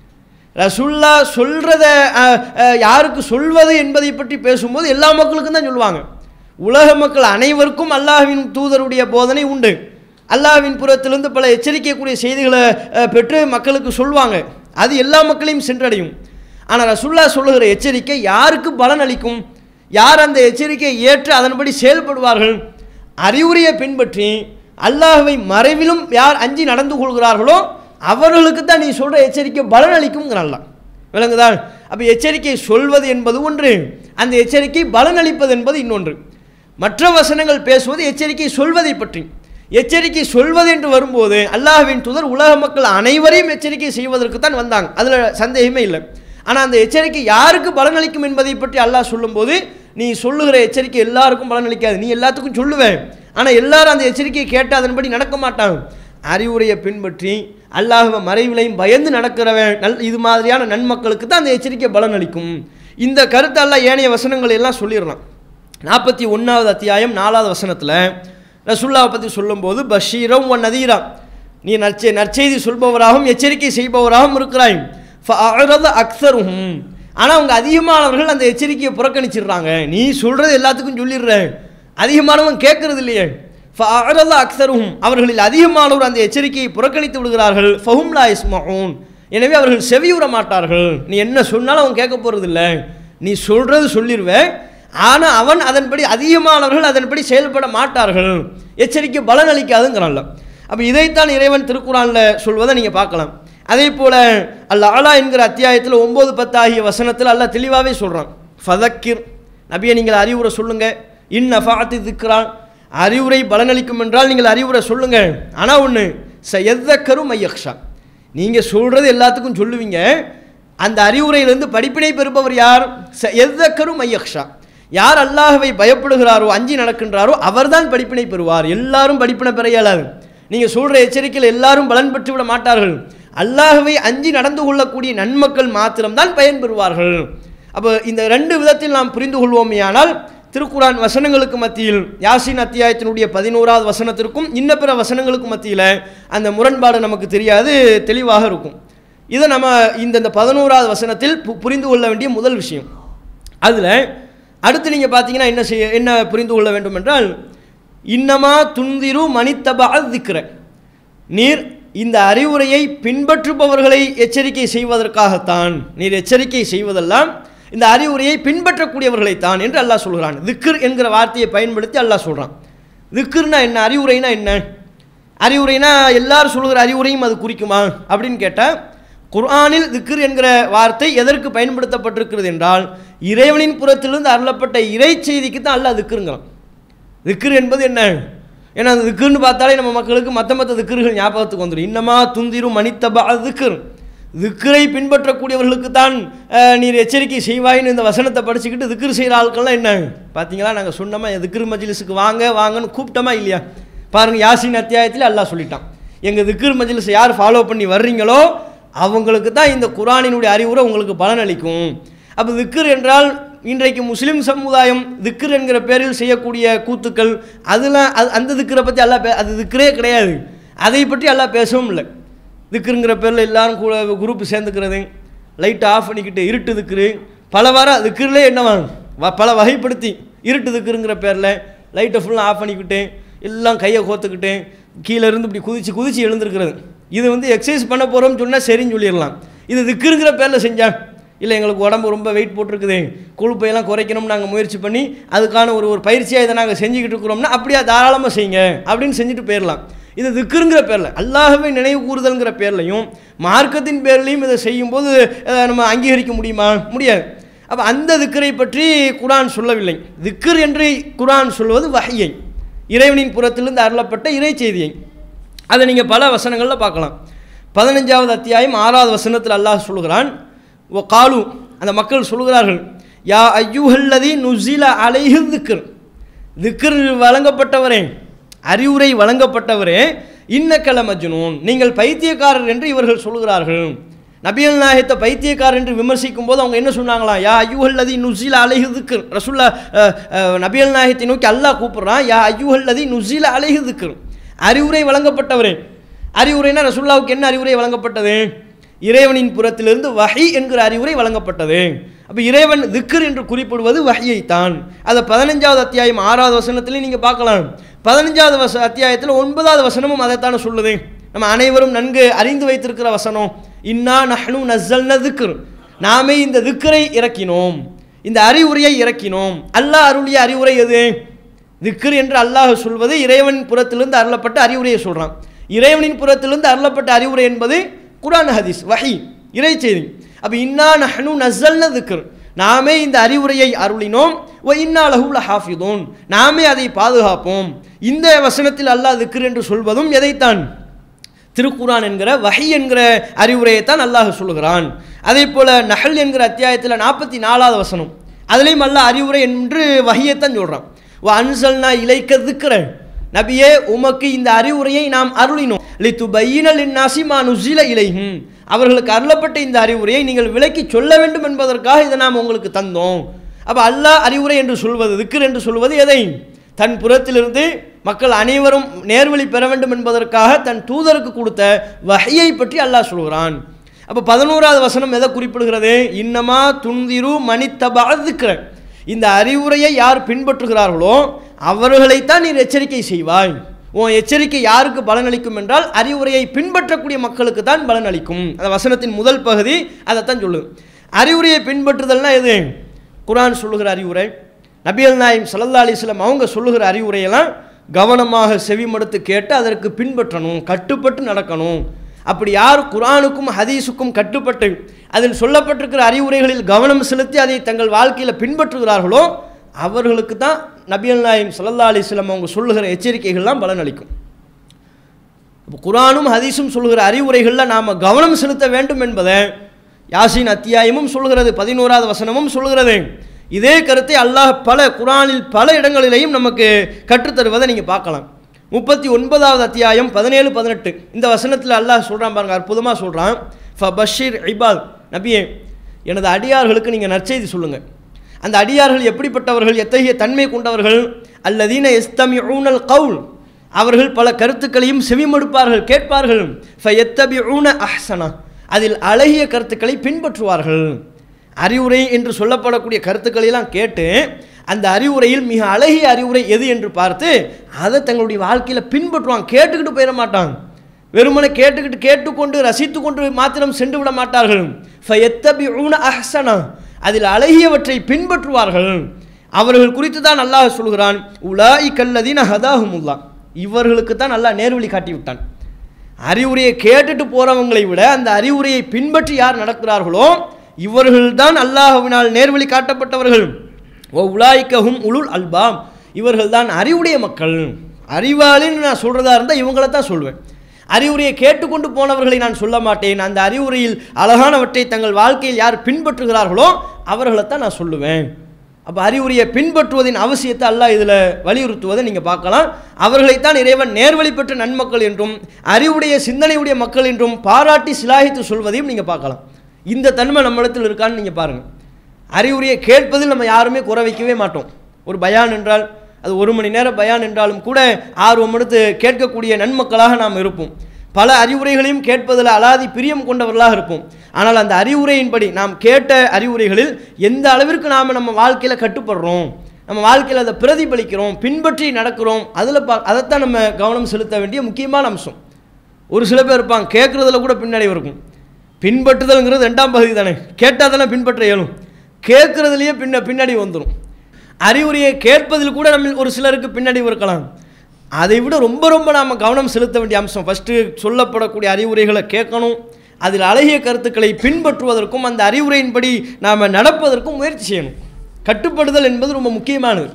ரசூலுல்லாஹ் சொல்கிறத யாருக்கு சொல்வது என்பதை பற்றி பேசும்போது எல்லா மக்களுக்கும் தான் சொல்லுவாங்க. உலக மக்கள் அனைவருக்கும் அல்லாஹ்வின் தூதருடைய போதனை உண்டு, அல்லாஹ்வின் புறத்திலிருந்து பல எச்சரிக்கக்கூடிய செய்திகளை பெற்று மக்களுக்கு சொல்லுவாங்க, அது எல்லா மக்களையும் சென்றடையும். ஆனால் ரசூலுல்லாஹ் சொல்லுகிற எச்சரிக்கை யாருக்கு பலன் அளிக்கும், யார் அந்த எச்சரிக்கையை ஏற்று அதன்படி செயல்படுவார்கள், அறிவுரையை பின்பற்றி அல்லாஹ்வை மறைவிலும் யார் அஞ்சி நடந்து கொள்கிறார்களோ அவர்களுக்கு தான் நீ சொல்கிற எச்சரிக்கை பலன் அளிக்கும்ங்கிறான். விளங்குதான்? அப்போ எச்சரிக்கை சொல்வது என்பது ஒன்று, அந்த எச்சரிக்கை பலன் அளிப்பது என்பது இன்னொன்று. மற்ற வசனங்கள் பேசுவது எச்சரிக்கை சொல்வதை பற்றி. எச்சரிக்கை சொல்வது என்று வரும்போது அல்லாஹ்வின் தூதர் உலக மக்கள் அனைவரையும் எச்சரிக்கை செய்வதற்கு தான் வந்தாங்க, அதில் சந்தேகமே இல்லை. ஆனால் அந்த எச்சரிக்கை யாருக்கு பலனளிக்கும் என்பதை பற்றி அல்லாஹ் சொல்லும்போது, நீ சொல்லுகிற எச்சரிக்கை எல்லாருக்கும் பலனளிக்காது, நீ எல்லாத்துக்கும் சொல்லுவேன், ஆனால் எல்லாரும் அந்த எச்சரிக்கையை கேட்டு அதன்படி நடக்க மாட்டாங்க. அறிவுரையை பின்பற்றி அல்லாஹ்வை மறைவிலையும் பயந்து நடக்கிறவன் நல் இது மாதிரியான நன்மக்களுக்கு தான் அந்த எச்சரிக்கை பலனளிக்கும். இந்த கருத்து அல்லாஹ் ஏனைய வசனங்கள் எல்லாம் சொல்லிடலாம். நாற்பத்தி ஒன்றாவது அத்தியாயம் நாலாவது வசனத்தில் ரசூலுல்லாஹ் பற்றி சொல்லும்போது, பஷீரம் ஒன் நதீரா, நீ நற்செய் நற்செய்தி சொல்பவராகவும் எச்சரிக்கை செய்பவராகவும் இருக்கிறாய். ஃபஅரத அக்ஸருஹும், ஆனால் அவங்க அதிகமானவர்கள் அந்த எச்சரிக்கையை புறக்கணிச்சிடுறாங்க. நீ சொல்கிறது எல்லாத்துக்கும் சொல்லிடுற, அதிகமானவங்க கேட்கறது இல்லையே. ஃபஅரத அக்ஸருஹும், அவர்களில் அதிகமானவர் அந்த எச்சரிக்கையை புறக்கணித்து விடுகிறார்கள். ஃபஹும் லா யஸ்மஊன், எனவே அவர்கள் செவியுற மாட்டார்கள். நீ என்ன சொன்னாலும் அவன் கேட்க போகிறதில்ல, நீ சொல்கிறது சொல்லிடுவேன், ஆனால் அவன் அதன்படி அதிகமானவர்கள் அதன்படி செயல்பட மாட்டார்கள், எச்சரிக்கை பலன் அளிக்காதுங்கிறான்ல. அப்போ இதைத்தான் இறைவன் திருக்குறானில் சொல்வதை நீங்கள் பார்க்கலாம். அதே போல் அல் அலா என்கிற அத்தியாயத்தில் ஒம்பது பத்து ஆகிய வசனத்தில் அல்லாஹ் தெளிவாகவே சொல்கிறான், ஃபதக்கிர், நபியை நீங்கள் அறிவுரை சொல்லுங்கள், இன் நஃபாத்தி திக்ரான், அறிவுரை பலனளிக்கும் என்றால் நீங்கள் அறிவுரை சொல்லுங்கள். ஆனால் ஒன்று, ச எத்தக்கரு மையக்ஷா, நீங்கள் சொல்கிறது எல்லாத்துக்கும் சொல்லுவீங்க, அந்த அறிவுரையிலிருந்து படிப்பினை பெறுபவர் யார்? ச எத்தக்கரு மையக்ஷா, யார் அல்லாஹ்வை பயப்படுகிறாரோ அஞ்சி நடக்கின்றாரோ அவர்தான் படிப்பினை பெறுவார். எல்லாரும் படிப்பினை பெற இயலாது. நீங்கள் சொல்கிற எச்சரிக்கையில் எல்லாரும் பலன் பெற்று விட மாட்டார்கள். அல்லாஹ்வை அஞ்சி நடந்து கொள்ளக்கூடிய நன்மக்கள் மாத்திரம்தான் பயன் பெறுவார்கள். அப்போ இந்த ரெண்டு விதத்தில் நாம் புரிந்து கொள்வோமே. ஆனால் திருக்குரான் வசனங்களுக்கு மத்தியில் யாசின் அத்தியாயத்தினுடைய பதினோராவது வசனத்திற்கும் இன்ன பிற வசனங்களுக்கு மத்தியில் அந்த முரண்பாடு நமக்கு தெரியாது, தெளிவாக இருக்கும். இதை நம்ம இந்த பதினோராவது வசனத்தில் புரிந்து கொள்ள வேண்டிய முதல் விஷயம். அதில் அடுத்து நீங்கள் பார்த்தீங்கன்னா என்ன செய்ய என்ன புரிந்து கொள்ள வேண்டும் என்றால், இன்னமா துந்திரு மணித்தபா திக்ர, நீர் இந்த அறிவுரையை பின்பற்றுபவர்களை எச்சரிக்கை செய்வதற்காகத்தான், நீர் எச்சரிக்கை செய்வதெல்லாம் இந்த அறிவுரையை பின்பற்றக்கூடியவர்களைத்தான் என்று அல்லாஹ் சொல்கிறான். திக்ர் என்கிற வார்த்தையை பயன்படுத்தி அல்லாஹ் சொல்கிறான். திக்ர்னா என்ன, அறிவுரைனா என்ன? அறிவுரைனா எல்லாரும் சொல்கிற அறிவுரையும் அது குறிக்குமா அப்படின்னு கேட்டால், குர்ஆனில் திக்ர் என்கிற வார்த்தை எதற்கு பயன்படுத்தப்பட்டிருக்கிறது என்றால், இறைவனின் புறத்திலிருந்து அருளப்பட்ட இறை செய்திக்கு தான் அல்லாஹ் திக்ருங்கிறான். திக்ர் என்பது என்ன? ஏன்னா அந்த திக்ருன்னு பார்த்தாலே நம்ம மக்களுக்கு மற்ற மற்ற திக்ருகள் ஞாபகத்துக்கு வந்துடும். இன்னமா துந்திரு மணித்தபா திக்ர், திக்ரை பின்பற்றக்கூடியவர்களுக்கு தான் நீர் எச்சரிக்கை செய்வாயின்னு இந்த வசனத்தை படிச்சுக்கிட்டு திக்ரு செய்கிற ஆட்கள்லாம் என்ன பார்த்தீங்களா, நாங்கள் சொன்னோமா திக்ரு மஜ்லிஸுக்கு வாங்க வாங்கன்னு கூப்பிட்டோமா இல்லையா? பாருங்கள், யாசின் அத்தியாயத்தில் அல்லாஹ் சொல்லிட்டான், எங்கள் திக்ரு மஜ்லிஸை யார் ஃபாலோ பண்ணி வர்றீங்களோ அவங்களுக்கு தான் இந்த குர்ஆனினுடைய அறிவுரை உங்களுக்கு பலனளிக்கும். அப்போ திக்ர் என்றால் இன்றைக்கு முஸ்லீம் சமுதாயம் திக்ர் என்கிற பேரில் செய்யக்கூடிய கூத்துக்கள், அதெல்லாம் அது அந்த திக்ரை பற்றி அல்லாஹ் பே அது திக்ரே கிடையாது, அதை பற்றி அல்லாஹ் பேசவும் இல்லை. திக்ருங்கிற பேரில் எல்லாரும் கூட குரூப்பு சேர்ந்துக்கிறது, லைட்டை ஆஃப் பண்ணிக்கிட்டு இருட்டு திக்ரு, பல வாரம் திக்ருலே என்னவா பல வகைப்படுத்தி இருட்டு திக்ருங்கிற பேரில் லைட்டை ஃபுல்லாக ஆஃப் பண்ணிக்கிட்டு எல்லாம் கையை கோத்துக்கிட்டு கீழே இருந்து இப்படி குதிச்சு குதிச்சு எழுந்திருக்கிறது. இது வந்து எக்ஸசைஸ் பண்ண போகிறோம்னு சொன்னால் சரின்னு சொல்லிடலாம். இது திக்ருங்கிற பேரில் செஞ்சால் இல்லை எங்களுக்கு உடம்பு ரொம்ப வெயிட் போட்டிருக்குது, கொழுப்பையெல்லாம் குறைக்கணும்னு நாங்கள் முயற்சி பண்ணி அதுக்கான ஒரு ஒரு பயிற்சியாக இதை நாங்கள் செஞ்சுக்கிட்டு இருக்கிறோம்னா அப்படியே தாராளமாக செய்யுங்க அப்படின்னு செஞ்சுட்டு போயிடலாம். இது திக்ருங்கிற பேரில், அல்லாஹ்வை நினைவு கூறுதல்ங்கிற பேர்லையும் மார்க்கத்தின் பேர்லையும் இதை செய்யும்போது நம்ம அங்கீகரிக்க முடியுமா? முடியாது. அப்போ அந்த திக்ரை பற்றி குர்ஆன் சொல்லவில்லை. திக்ர் என்று குர்ஆன் சொல்வது வஹ்யை, இறைவனின் புறத்திலிருந்து அருளப்பட்ட இறை செய்தியை. அதை நீங்கள் பல வசனங்களில் பார்க்கலாம். பதினஞ்சாவது அத்தியாயம் ஆறாவது வசனத்தில் அல்லாஹ் சொல்கிறான், ஓ காலு, அந்த மக்கள் சொல்கிறார்கள், யா ஐயூஹல்லதி நுஸில அலைஹி திக்ர், திக்ர் வழங்கப்பட்டவரே, அறிவுரை வழங்கப்பட்டவரே, இன்னக்கல மஜ்னூன், நீங்கள் பைத்தியக்காரர் என்று இவர்கள் சொல்கிறார்கள். நபிகள் நாயகத்தை பைத்தியக்காரர் என்று விமர்சிக்கும் போது அவங்க என்ன சொன்னாங்களாம், யா ஐயூஹல்லதி நுஸில அலைஹி திக்ர், ரசூலுல்லாஹ் நபிகள் நாயகத்தை நோக்கி அல்லாஹ் கூப்பிடுறான், யா ஐயூஹல்லதி நுஸில அலைஹி திக்ர், அறிவுரை வழங்கப்பட்டவரே. அறிவுரைனா ரசூலுல்லாஹ்வுக்கு என்ன அறிவுரை வழங்கப்பட்டது? இறைவனின் புறத்திலிருந்து வஹி என்கிற அறிவுரை வழங்கப்பட்டது. அப்போ இறைவன் திக்ர் என்று குறிப்பிடுவது வஹியை தான். அதை பதினஞ்சாவது அத்தியாயம் ஆறாவது வசனத்திலே நீங்கள் பார்க்கலாம். பதினஞ்சாவது வச அத்தியாயத்தில் ஒன்பதாவது வசனமும் அதைத்தானே சொல்லுது, நம்ம அனைவரும் நன்கு அறிந்து வைத்திருக்கிற வசனம், இன்னா நஹ்னு நஸ்ஸல்ன திக்ர், நாமே இந்த திக்ரை இறக்கினோம், இந்த அறிவுரையை இறக்கினோம். அல்லாஹ் அருளிய அறிவுரை எது? திக்ர் என்று அல்லாஹ் சொல்வது இறைவனின் புறத்திலிருந்து அருளப்பட்ட அறிவுரையை சொல்கிறான். இறைவனின் புறத்திலிருந்து அருளப்பட்ட அறிவுரை என்பது குர்ஆன் ஹதீஸ் வஹி இறை செய்தி. அப்போ இன்னா நஹ்னு நஸ்ஸல்ன திக்ர், நாமே இந்த அறிவுரையை அருளினோம், வ இன்னா லஹு லஹாஃபிதூன், நாமே அதை பாதுகாப்போம். இந்த வசனத்தில் அல்லாஹ் திக்ர் என்று சொல்வதும் எதைத்தான்? திருக்குரான் என்கிற வஹி என்கிற அறிவுரையைத்தான் அல்லாஹ் சொல்லுகிறான். அதே போல நஹல் என்கிற அத்தியாயத்தில் நாற்பத்தி நாலாவது வசனம், அதுலேயும் அல்லாஹ் அறிவுரை என்று வஹியைத்தான் சொல்கிறான். வ அன்சல்னா இலைக்க திக்ர, நபியே உமக்கு இந்த அறிவுரையை நாம் அருளினோம். லிதுபையின லின்னாஸி மா நுஸில இலைஹிம், அவர்களுக்கு அருளப்பட்ட இந்த அறிவுரையை நீங்கள் விளக்கி சொல்ல வேண்டும் என்பதற்காக இதை நாம் உங்களுக்கு தந்தோம். அப்போ அல்லாஹ் அறிவுரை என்று சொல்வது, திக்ர் என்று சொல்வது எதை? தன் புறத்திலிருந்து மக்கள் அனைவரும் நேர்வழி பெற வேண்டும் என்பதற்காக தன் தூதருக்கு கொடுத்த வஹியை பற்றி அல்லாஹ் சொல்கிறான். அப்போ பதினோராவது வசனம் எதை குறிப்பிடுகிறது? இன்னமா துன்திரு மனித்தபா திக்ர, இந்த அறிவுரையை யார் பின்பற்றுகிறார்களோ அவர்களைத்தான் நீர் எச்சரிக்கை செய்வாய். உன் எச்சரிக்கை யாருக்கு பலனளிக்கும் என்றால் அறிவுரையை பின்பற்றக்கூடிய மக்களுக்கு தான் பலனளிக்கும். அந்த வசனத்தின் முதல் பகுதி அதைத்தான் சொல்லு. அறிவுரையை பின்பற்றுதல்னா எது? குர்ஆன் சொல்லுகிற அறிவுரை, நபிகள் நாயகம் ஸல்லல்லாஹு அலைஹி வஸல்லம் அவங்க சொல்லுகிற அறிவுரையெல்லாம் கவனமாக செவிமடுத்து கேட்டு அதற்கு பின்பற்றணும், கட்டுப்பட்டு நடக்கணும். அப்படி யார் குர்ஆனுக்கும் ஹதீஸுக்கும் கட்டுப்பட்டு அதில் சொல்லப்பட்டிருக்கிற அறிவுரைகளில் கவனம் செலுத்தி அதை தங்கள் வாழ்க்கையில் பின்பற்றுகிறார்களோ அவர்களுக்கு தான் நபிகள் நாயகம் ஸல்லல்லாஹு அலைஹி வஸல்லம் அவங்க சொல்லுகிற எச்சரிக்கைகள்லாம் பலனளிக்கும். இப்போ குர்ஆனும் ஹதீஸும் சொல்லுகிற அறிவுரைகளில் நாம் கவனம் செலுத்த வேண்டும் என்பதை யாசீன் அத்தியாயமும் சொல்கிறது, பதினோராவது வசனமும் சொல்கிறது. இதே கருத்தை அல்லாஹ் பல குர்ஆனில் பல இடங்களிலேயும் நமக்கு கற்றுத்தருவதை நீங்கள் பார்க்கலாம். முப்பத்தி ஒன்பதாவது அத்தியாயம் பதினேழு பதினெட்டு இந்த வசனத்தில் அல்லாஹ் சொல்கிறான் பாருங்க, அற்புதமாக சொல்கிறான். ஃபபஷிர் இபாத், நபியே எனது அடியார்களுக்கு நீங்கள் நற்செய்தி சொல்லுங்கள். அந்த அடியார்கள் எப்படிப்பட்டவர்கள், எத்தகைய தன்மை கொண்டவர்கள்? அல்லதீன யஸ்தமிஊனல் கவுல், அவர்கள் பல கருத்துக்களையும் செவிமடுப்பார்கள், கேட்பார்கள். ஃபயத்தபிஊன அஹ்ஸனா, அதில் அழகிய கருத்துக்களை பின்பற்றுவார்கள். அறிவுரை என்று சொல்லப்படக்கூடிய கருத்துக்களெல்லாம் கேட்டு அந்த அறிவுரையில் மிக அழகிய அறிவுரை எது என்று பார்த்து அதை தங்களுடைய வாழ்க்கையில் பின்பற்றுவாங்க. கேட்டுக்கிட்டு போயிட மாட்டாங்க, வெறுமனை கேட்டுக்கிட்டு கேட்டுக்கொண்டு ரசித்து கொண்டு மாத்திரம் சென்று விட மாட்டார்கள். ஃபயத்தபிஊன அஹ்ஸனா, அதில் அழகியவற்றை பின்பற்றுவார்கள். அவர்கள் குறித்து தான் அல்லாஹ் சொல்கிறான், உலாயிகல்லதீன ஹதாஹுமுல்லாஹ், இவர்களுக்கு தான் அல்லாஹ் நேர்வழி காட்டி விட்டான். அறிவுரையை கேட்டுட்டு போறவங்களை விட அந்த அறிவுரையை பின்பற்றி யார் நடக்கிறார்களோ இவர்கள்தான் அல்லாஹ்வினால் நேர்வழி காட்டப்பட்டவர்கள். ஓ உலாயிக்கஹும் உலுல் அல்பாம், இவர்கள் தான் அறிவுடைய மக்கள். அறிவாளின்னு நான் சொல்றதா இருந்தால் இவங்களை தான் சொல்வேன். அறிவுரையை கேட்டுக்கொண்டு போனவர்களை நான் சொல்ல மாட்டேன். அந்த அறிவுரையில் அழகானவற்றை தங்கள் வாழ்க்கையில் யார் பின்பற்றுகிறார்களோ அவர்களைத்தான் நான் சொல்லுவேன். அப்போ அறிவுரையை பின்பற்றுவதின் அவசியத்தை அல்லாஹ் இதில் வலியுறுத்துவதை நீங்கள் பார்க்கலாம். அவர்களைத்தான் இறைவன் நேர்வழி பெற்ற நன்மக்கள் என்றும் அறிவுடைய சிந்தனையுடைய மக்கள் என்றும் பாராட்டி சிலாகித்து சொல்வதையும் நீங்கள் பார்க்கலாம். இந்த தன்மை நம்மிடத்தில் இருக்கான்னு நீங்கள் பாருங்கள். அறிவுரையை கேட்பதில் நம்ம யாருமே குறை வைக்கவே மாட்டோம். ஒரு பயான் என்றால் அது ஒரு மணி நேரம் பயான் என்றாலும் கூட ஆர்வம் எடுத்து கேட்கக்கூடிய நன்மக்களாக நாம் இருப்போம். பல அறிவுரைகளையும் கேட்பதில் அலாதி பிரியம் கொண்டவர்களாக இருப்போம். ஆனால் அந்த அறிவுரையின்படி நாம் கேட்ட அறிவுரைகளில் எந்த அளவிற்கு நாம் நம்ம வாழ்க்கையில் கட்டுப்படுறோம், நம்ம வாழ்க்கையில் அதை பிரதிபலிக்கிறோம், பின்பற்றி நடக்கிறோம், அதில் பா அதைத்தான் நம்ம கவனம் செலுத்த வேண்டிய முக்கியமான அம்சம். ஒரு சில பேர் இருப்பாங்க கேட்குறதுல கூட பின்னடைவு இருக்கும். பின்பற்றுதல்ங்கிறது ரெண்டாம் பகுதி தானே, கேட்டால் தானே பின்பற்ற இயலும். கேட்குறதுலேயே பின்ன பின்னாடி வந்துடும். அறிவுரையை கேட்பதில் கூட நம்ம ஒரு சிலருக்கு பின்னடைவு இருக்கலாம். அதை விட ரொம்ப ரொம்ப நாம் கவனம் செலுத்த வேண்டிய அம்சம் ஃபஸ்ட்டு சொல்லப்படக்கூடிய அறிவுரைகளை கேட்கணும், அதில் அழகிய கருத்துக்களை பின்பற்றுவதற்கும் அந்த அறிவுரையின்படி நாம் நடப்பதற்கும் முயற்சி செய்யணும். கட்டுப்படுதல் என்பது ரொம்ப முக்கியமானது.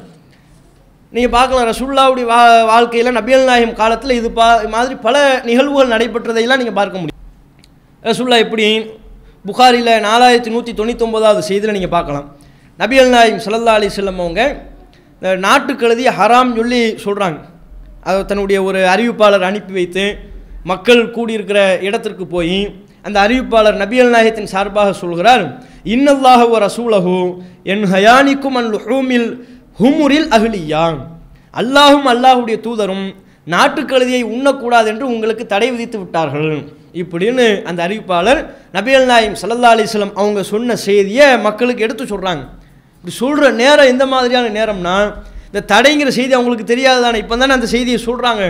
நீங்கள் பார்க்கலாம் ரசூலுல்லாஹ்வுடைய வா வாழ்க்கையில் நபிகள் நாயகம் காலத்தில் இது பா மாதிரி பல நிகழ்வுகள் நடைபெற்றதையெல்லாம் நீங்கள் பார்க்க முடியும். ரசூலுல்லாஹ் எப்படி புகாரியில் நாலாயிரத்தி நூற்றி தொண்ணூற்றி ஒன்பதாவது செய்தியில் நீங்கள் பார்க்கலாம். நபிகள் நாயகம் ஸல்லல்லாஹு அலைஹி வஸல்லம் அவங்க நாட்டுக்கு எழுதி ஹராம் சொல்லி சொல்கிறாங்க. அதை தன்னுடைய ஒரு அறிவிப்பாளர் அனுப்பி வைத்து மக்கள் கூடியிருக்கிற இடத்திற்கு போய் அந்த அறிவிப்பாளர் நபிகள் நாயகத்தின் சார்பாக சொல்கிறார், இன்னல்லாஹு வ ரசூலஹு என் ஹயானிக்கும் அன் லுஹூமில் ஹுமுரில் அஹ்லியா, அல்லாஹும் அல்லாஹுடைய தூதரும் நாட்டுக்கழுதியை உண்ணக்கூடாது என்று உங்களுக்கு தடை விதித்து விட்டார்கள் இப்படின்னு அந்த அறிவிப்பாளர் நபிகள் நாயகம் ஸல்லல்லாஹு அலைஹி வஸல்லம் அவங்க சொன்ன செய்தியை மக்களுக்கு எடுத்து சொல்கிறாங்க. இப்படி சொல்கிற நேரம் எந்த மாதிரியான நேரம்னா, இந்த தடைங்கிற செய்தி அவங்களுக்கு தெரியாது தானே, இப்போ தானே அந்த செய்தியை சொல்கிறாங்க.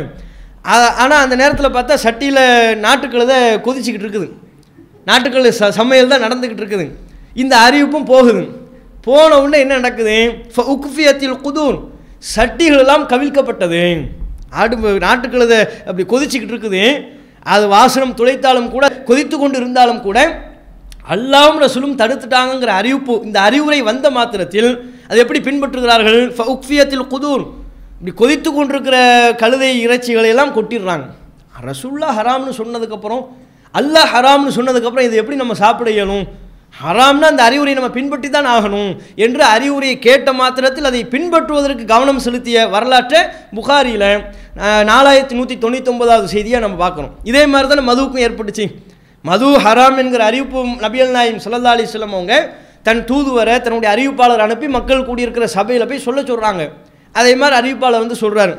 ஆனால் அந்த நேரத்தில் பார்த்தா சட்டியில் நாட்டுக்கழுதை கொதிச்சிக்கிட்டு இருக்குது, நாட்டுக்கழுதை ச சமையல் தான் நடந்துக்கிட்டு இருக்குது. இந்த அறிவிப்பும் போகுது. போன உடனே என்ன நடக்குது, உக்ஃபியத்தில் குதூர், சட்டிகளெல்லாம் கவிழ்க்கப்பட்டது. ஆடு நாட்டுக்கழுதை அப்படி கொதிச்சிக்கிட்டு இருக்குது. அது வாசனம் துளைத்தாலும் கூட கொதித்து கொண்டு இருந்தாலும் கூட அல்லாஹ்வும் ரசூலும் தடுத்துட்டாங்கிற அறிவிப்பு, இந்த அறிவுரை வந்த மாத்திரத்தில் அது எப்படி பின்பற்றுகிறார்கள், உக்ஃபியத்தில் குதூர், இப்படி கொதித்து கொண்டிருக்கிற கழுதை இறைச்சிகளை எல்லாம் கொட்டிடுறாங்க. ரசூலுல்லாஹ் ஹராம்னு சொன்னதுக்கப்புறம், அல்லாஹ் ஹராம்னு சொன்னதுக்கப்புறம் இது எப்படி நம்ம சாப்பிட இயலும்? ஹராம்னா அந்த அறிவுரையை நம்ம பின்பற்றி தான் ஆகணும் என்று அறிவுரையை கேட்ட மாத்திரத்தில் அதை பின்பற்றுவதற்கு கவனம் செலுத்திய வரலாற்றை புகாரியில் நாலாயிரத்தி நூற்றி தொண்ணூற்றி ஒன்பதாவது செய்தியாக நம்ம பார்க்குறோம். இதே மாதிரி தானே மதுவுக்கும் ஏற்பட்டுச்சு. மது ஹராம் என்கிற அறிவிப்பு நபிகள் நாயகம் ஸல்லல்லாஹு அலைஹி வஸல்லம் அவங்க தன் தூதுவரை தன்னுடைய அறிவிப்பாளர் அனுப்பி மக்கள் கூடியிருக்கிற சபையில் போய் சொல்ல சொல்கிறாங்க. அதே மாதிரி அறிவிப்பாளர் வந்து சொல்கிறாரு,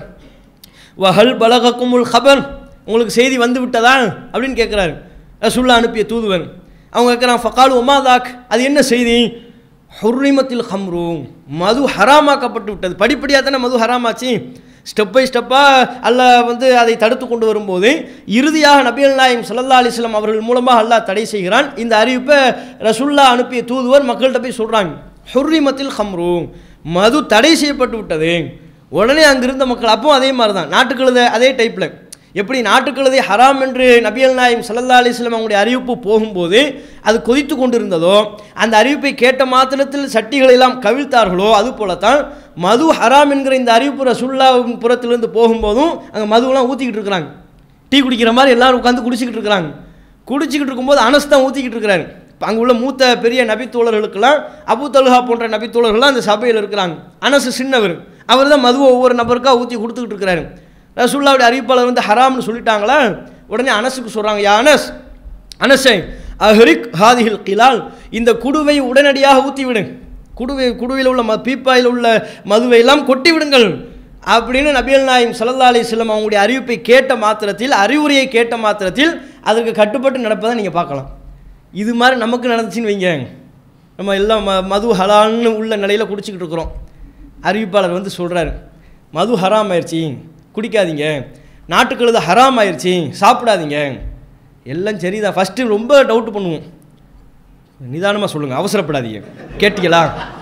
வஹல் பலகக்குமுல் ஹபர், உங்களுக்கு செய்தி வந்து விட்டதா அப்படின்னு கேட்குறாரு ரசூலுல்லாஹ் அனுப்பிய தூதுவன். அவங்க கேட்குறான், ஃபகாலு ஒமாதாக், அது என்ன செய்தி? ஹுர்ரிமத்தில் ஹம்ரு, மது ஹராமாக்கப்பட்டு விட்டது. படிப்படியாக தானே மது ஹராமாச்சு. ஸ்டெப் பை ஸ்டெப்பாக அல்லாஹ் வந்து அதை தடுத்து கொண்டு வரும்போது இறுதியாக நபிகள் நாயகம் ஸல்லல்லாஹு அலைஹி வஸல்லம் அவர்கள் மூலமாக அல்லாஹ் தடை செய்கிறான். இந்த அறிவிப்பை ரசூலுல்லாஹ் அனுப்பிய தூதுவர் மக்கள்கிட்ட போய் சொல்கிறாங்க, ஹுர்ரிமத்தில் ஹம்ரு, மது தடை செய்யப்பட்டு விட்டது. உடனே அங்கிருந்த மக்கள், அப்போ அதே மாதிரி தான் நாட்டுக்கழுத அதே டைப்பில், எப்படி நாட்டுக்கழுதை ஹராம் என்று நபிகள் நாயகம் ஸல்லல்லாஹு அலைஹி வஸல்லம் அவங்களுடைய அறிவிப்பு போகும்போது அது கொதித்து கொண்டிருந்ததோ, அந்த அறிவிப்பை கேட்ட மாத்திரத்தில் சட்டிகளை எல்லாம் கவிழ்த்தார்களோ, அது போலத்தான் மது ஹராம் என்கிற இந்த அறிவிப்பு ரசூலுல்லாஹ்வின் புறத்திலிருந்து போகும்போதும் அங்கே மதுவெல்லாம் ஊற்றிக்கிட்டு இருக்கிறாங்க. டீ குடிக்கிற மாதிரி எல்லாரும் உட்காந்து குடிச்சிக்கிட்டு இருக்கிறாங்க. குடிச்சிக்கிட்டு இருக்கும்போது அனஸ் தான் ஊற்றிக்கிட்டு இருக்கிறாரு. அங்கே உள்ள மூத்த பெரிய நபித்தோழர்களுக்கெல்லாம், அபூ தல்ஹா போன்ற நபித்தோழர்கள்லாம் அந்த சபையில் இருக்கிறாங்க. அனஸ் சின்னவர், அவர் தான் மதுவை ஒவ்வொரு நபருக்காக ஊற்றி கொடுத்துக்கிட்டு இருக்கிறாரு. ரசூலுல்லாஹ்வுடைய அறிவிப்பாளர் வந்து ஹராம்னு சொல்லிட்டாங்களா, உடனே அனஸுக்கு சொல்கிறாங்க, யா அனஸ், அனஸை அஹ்ரிக் ஹாதிஹில் கிலால், இந்த குடுவை உடனடியாக ஊற்றி விடு, குடுவை குடுவையில் உள்ள ம பீப்பாயில் உள்ள மதுவை எல்லாம் கொட்டி விடுங்கள் அப்படின்னு நபிகள் நாயகம் ஸல்லல்லாஹு அலைஹி வஸல்லம் அவங்களுடைய அறிவிப்பை கேட்ட மாத்திரத்தில், அறிவுரையை கேட்ட மாத்திரத்தில் அதற்கு கட்டுப்பட்டு நடப்பதை நீங்கள் பார்க்கலாம். இது மாதிரி நமக்கு நடந்துச்சுன்னு வைங்க, நம்ம எல்லாம் ம மது ஹலால்னு உள்ள நிலையில் குடிச்சிக்கிட்டு இருக்கிறோம். அறிவிப்பாளர் வந்து சொல்கிறாரு, மது ஹராம் ஆயிடுச்சு, குடிக்காதீங்க, நாட்டுக்கழுத ஹராம் ஆயிடுச்சு, சாப்பிடாதீங்க. எல்லாம் சரிதான். ஃபஸ்ட்டு ரொம்ப டவுட் பண்ணுவோம், நிதானமாக சொல்லுங்கள், அவசரப்படாதீங்க, கேட்டீங்களா,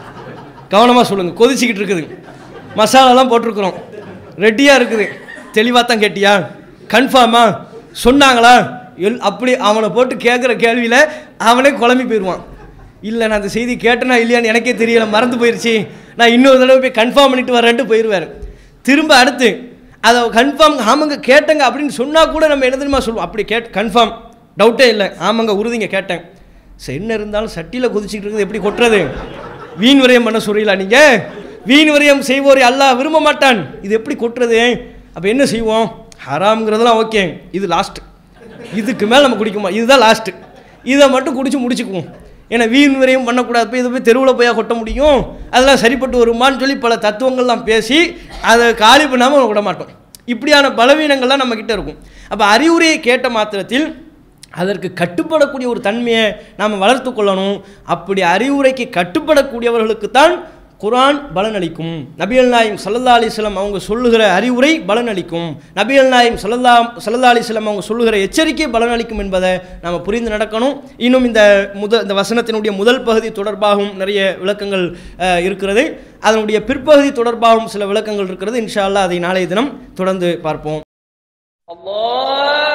கவனமாக சொல்லுங்கள், கொதிச்சிக்கிட்டு இருக்குது, மசாலாலாம் போட்டிருக்கிறோம், ரெடியாக இருக்குது, தெளிவாக தான் கேட்டியா, கன்ஃபார்மா சொன்னாங்களா, எல் அப்படி அவனை போட்டு கேட்குற கேள்வியில் அவனே குழம்பி போயிடுவான். இல்லை நான் அந்த செய்தி கேட்டேனா இல்லையான்னு எனக்கே தெரியலை, மறந்து போயிடுச்சு, நான் இன்னொரு தடவை போய் கன்ஃபார்ம் பண்ணிட்டு வரேன்ட்டு போயிடுவார். திரும்ப அடுத்து அதை கன்ஃபார்ம் ஆமாங்க கேட்டேங்க அப்படின்னு சொன்னால் கூட நம்ம என்ன தெரியுமா சொல்லுவோம், அப்படி கேட் கன்ஃபார்ம் டவுட்டே இல்லை, ஆமாங்க உறுதிங்க கேட்டேன். சரி, என்ன இருந்தாலும் சட்டியில் கொதிச்சிக்கிட்டு இருக்குது, எப்படி கொட்டுறது? வீண் விரயம் பண்ண சொல்றீங்களா நீங்கள்? வீண் விரயம் செய்வோரை அல்லாஹ் விரும்ப மாட்டான். இது எப்படி கொட்டுறது? அப்போ என்ன செய்வோம்? ஹராம்ங்கிறதெல்லாம் ஓகே, இது லாஸ்ட்டு, இதுக்கு மேலே நம்ம குடிக்குமா, இதுதான் லாஸ்ட்டு, இதை மட்டும் குடிச்சு முடிச்சுக்குவோம். ஏன்னா வீண் விரயம் பண்ணக்கூடாது, போய் இதை போய் தெருவில் போய் கொட்ட முடியும், அதெல்லாம் சரிப்பட்டு வருமானு சொல்லி பல தத்துவங்கள்லாம் பேசி அதை காலி பண்ணாமல் விட மாட்டோம். இப்படியான பலவீனங்கள்லாம் நம்மக்கிட்ட இருக்கும். அப்போ அறிவுரையை கேட்ட மாத்திரத்தில் அதற்கு கட்டுப்படக்கூடிய ஒரு தன்மையை நாம் வளர்த்து கொள்ளணும். அப்படி அறிவுரைக்கு கட்டுப்படக்கூடியவர்களுக்கு தான் குர்ஆன் பலனளிக்கும். நபிகள் நாயகம் ஸல்லல்லாஹு அலைஹி வஸல்லம் அவங்க சொல்லுகிற அறிவுரை பலனளிக்கும். நபிகள் நாயகம் ஸல்லல்லாஹு ஸல்லல்லாஹு அலைஹி வஸல்லம் அவங்க சொல்லுகிற எச்சரிக்கை பலனளிக்கும் என்பதை நாம் புரிந்து நடக்கணும். இன்னும் இந்த முத இந்த வசனத்தினுடைய முதல் பகுதி தொடர்பாகவும் நிறைய விளக்கங்கள் இருக்கிறது. அதனுடைய பிற்பகுதி தொடர்பாகவும் சில விளக்கங்கள் இருக்கிறது. இன்ஷா அல்லாஹ் அதை நாளைய தினம் தொடர்ந்து பார்ப்போம். அல்லாஹ்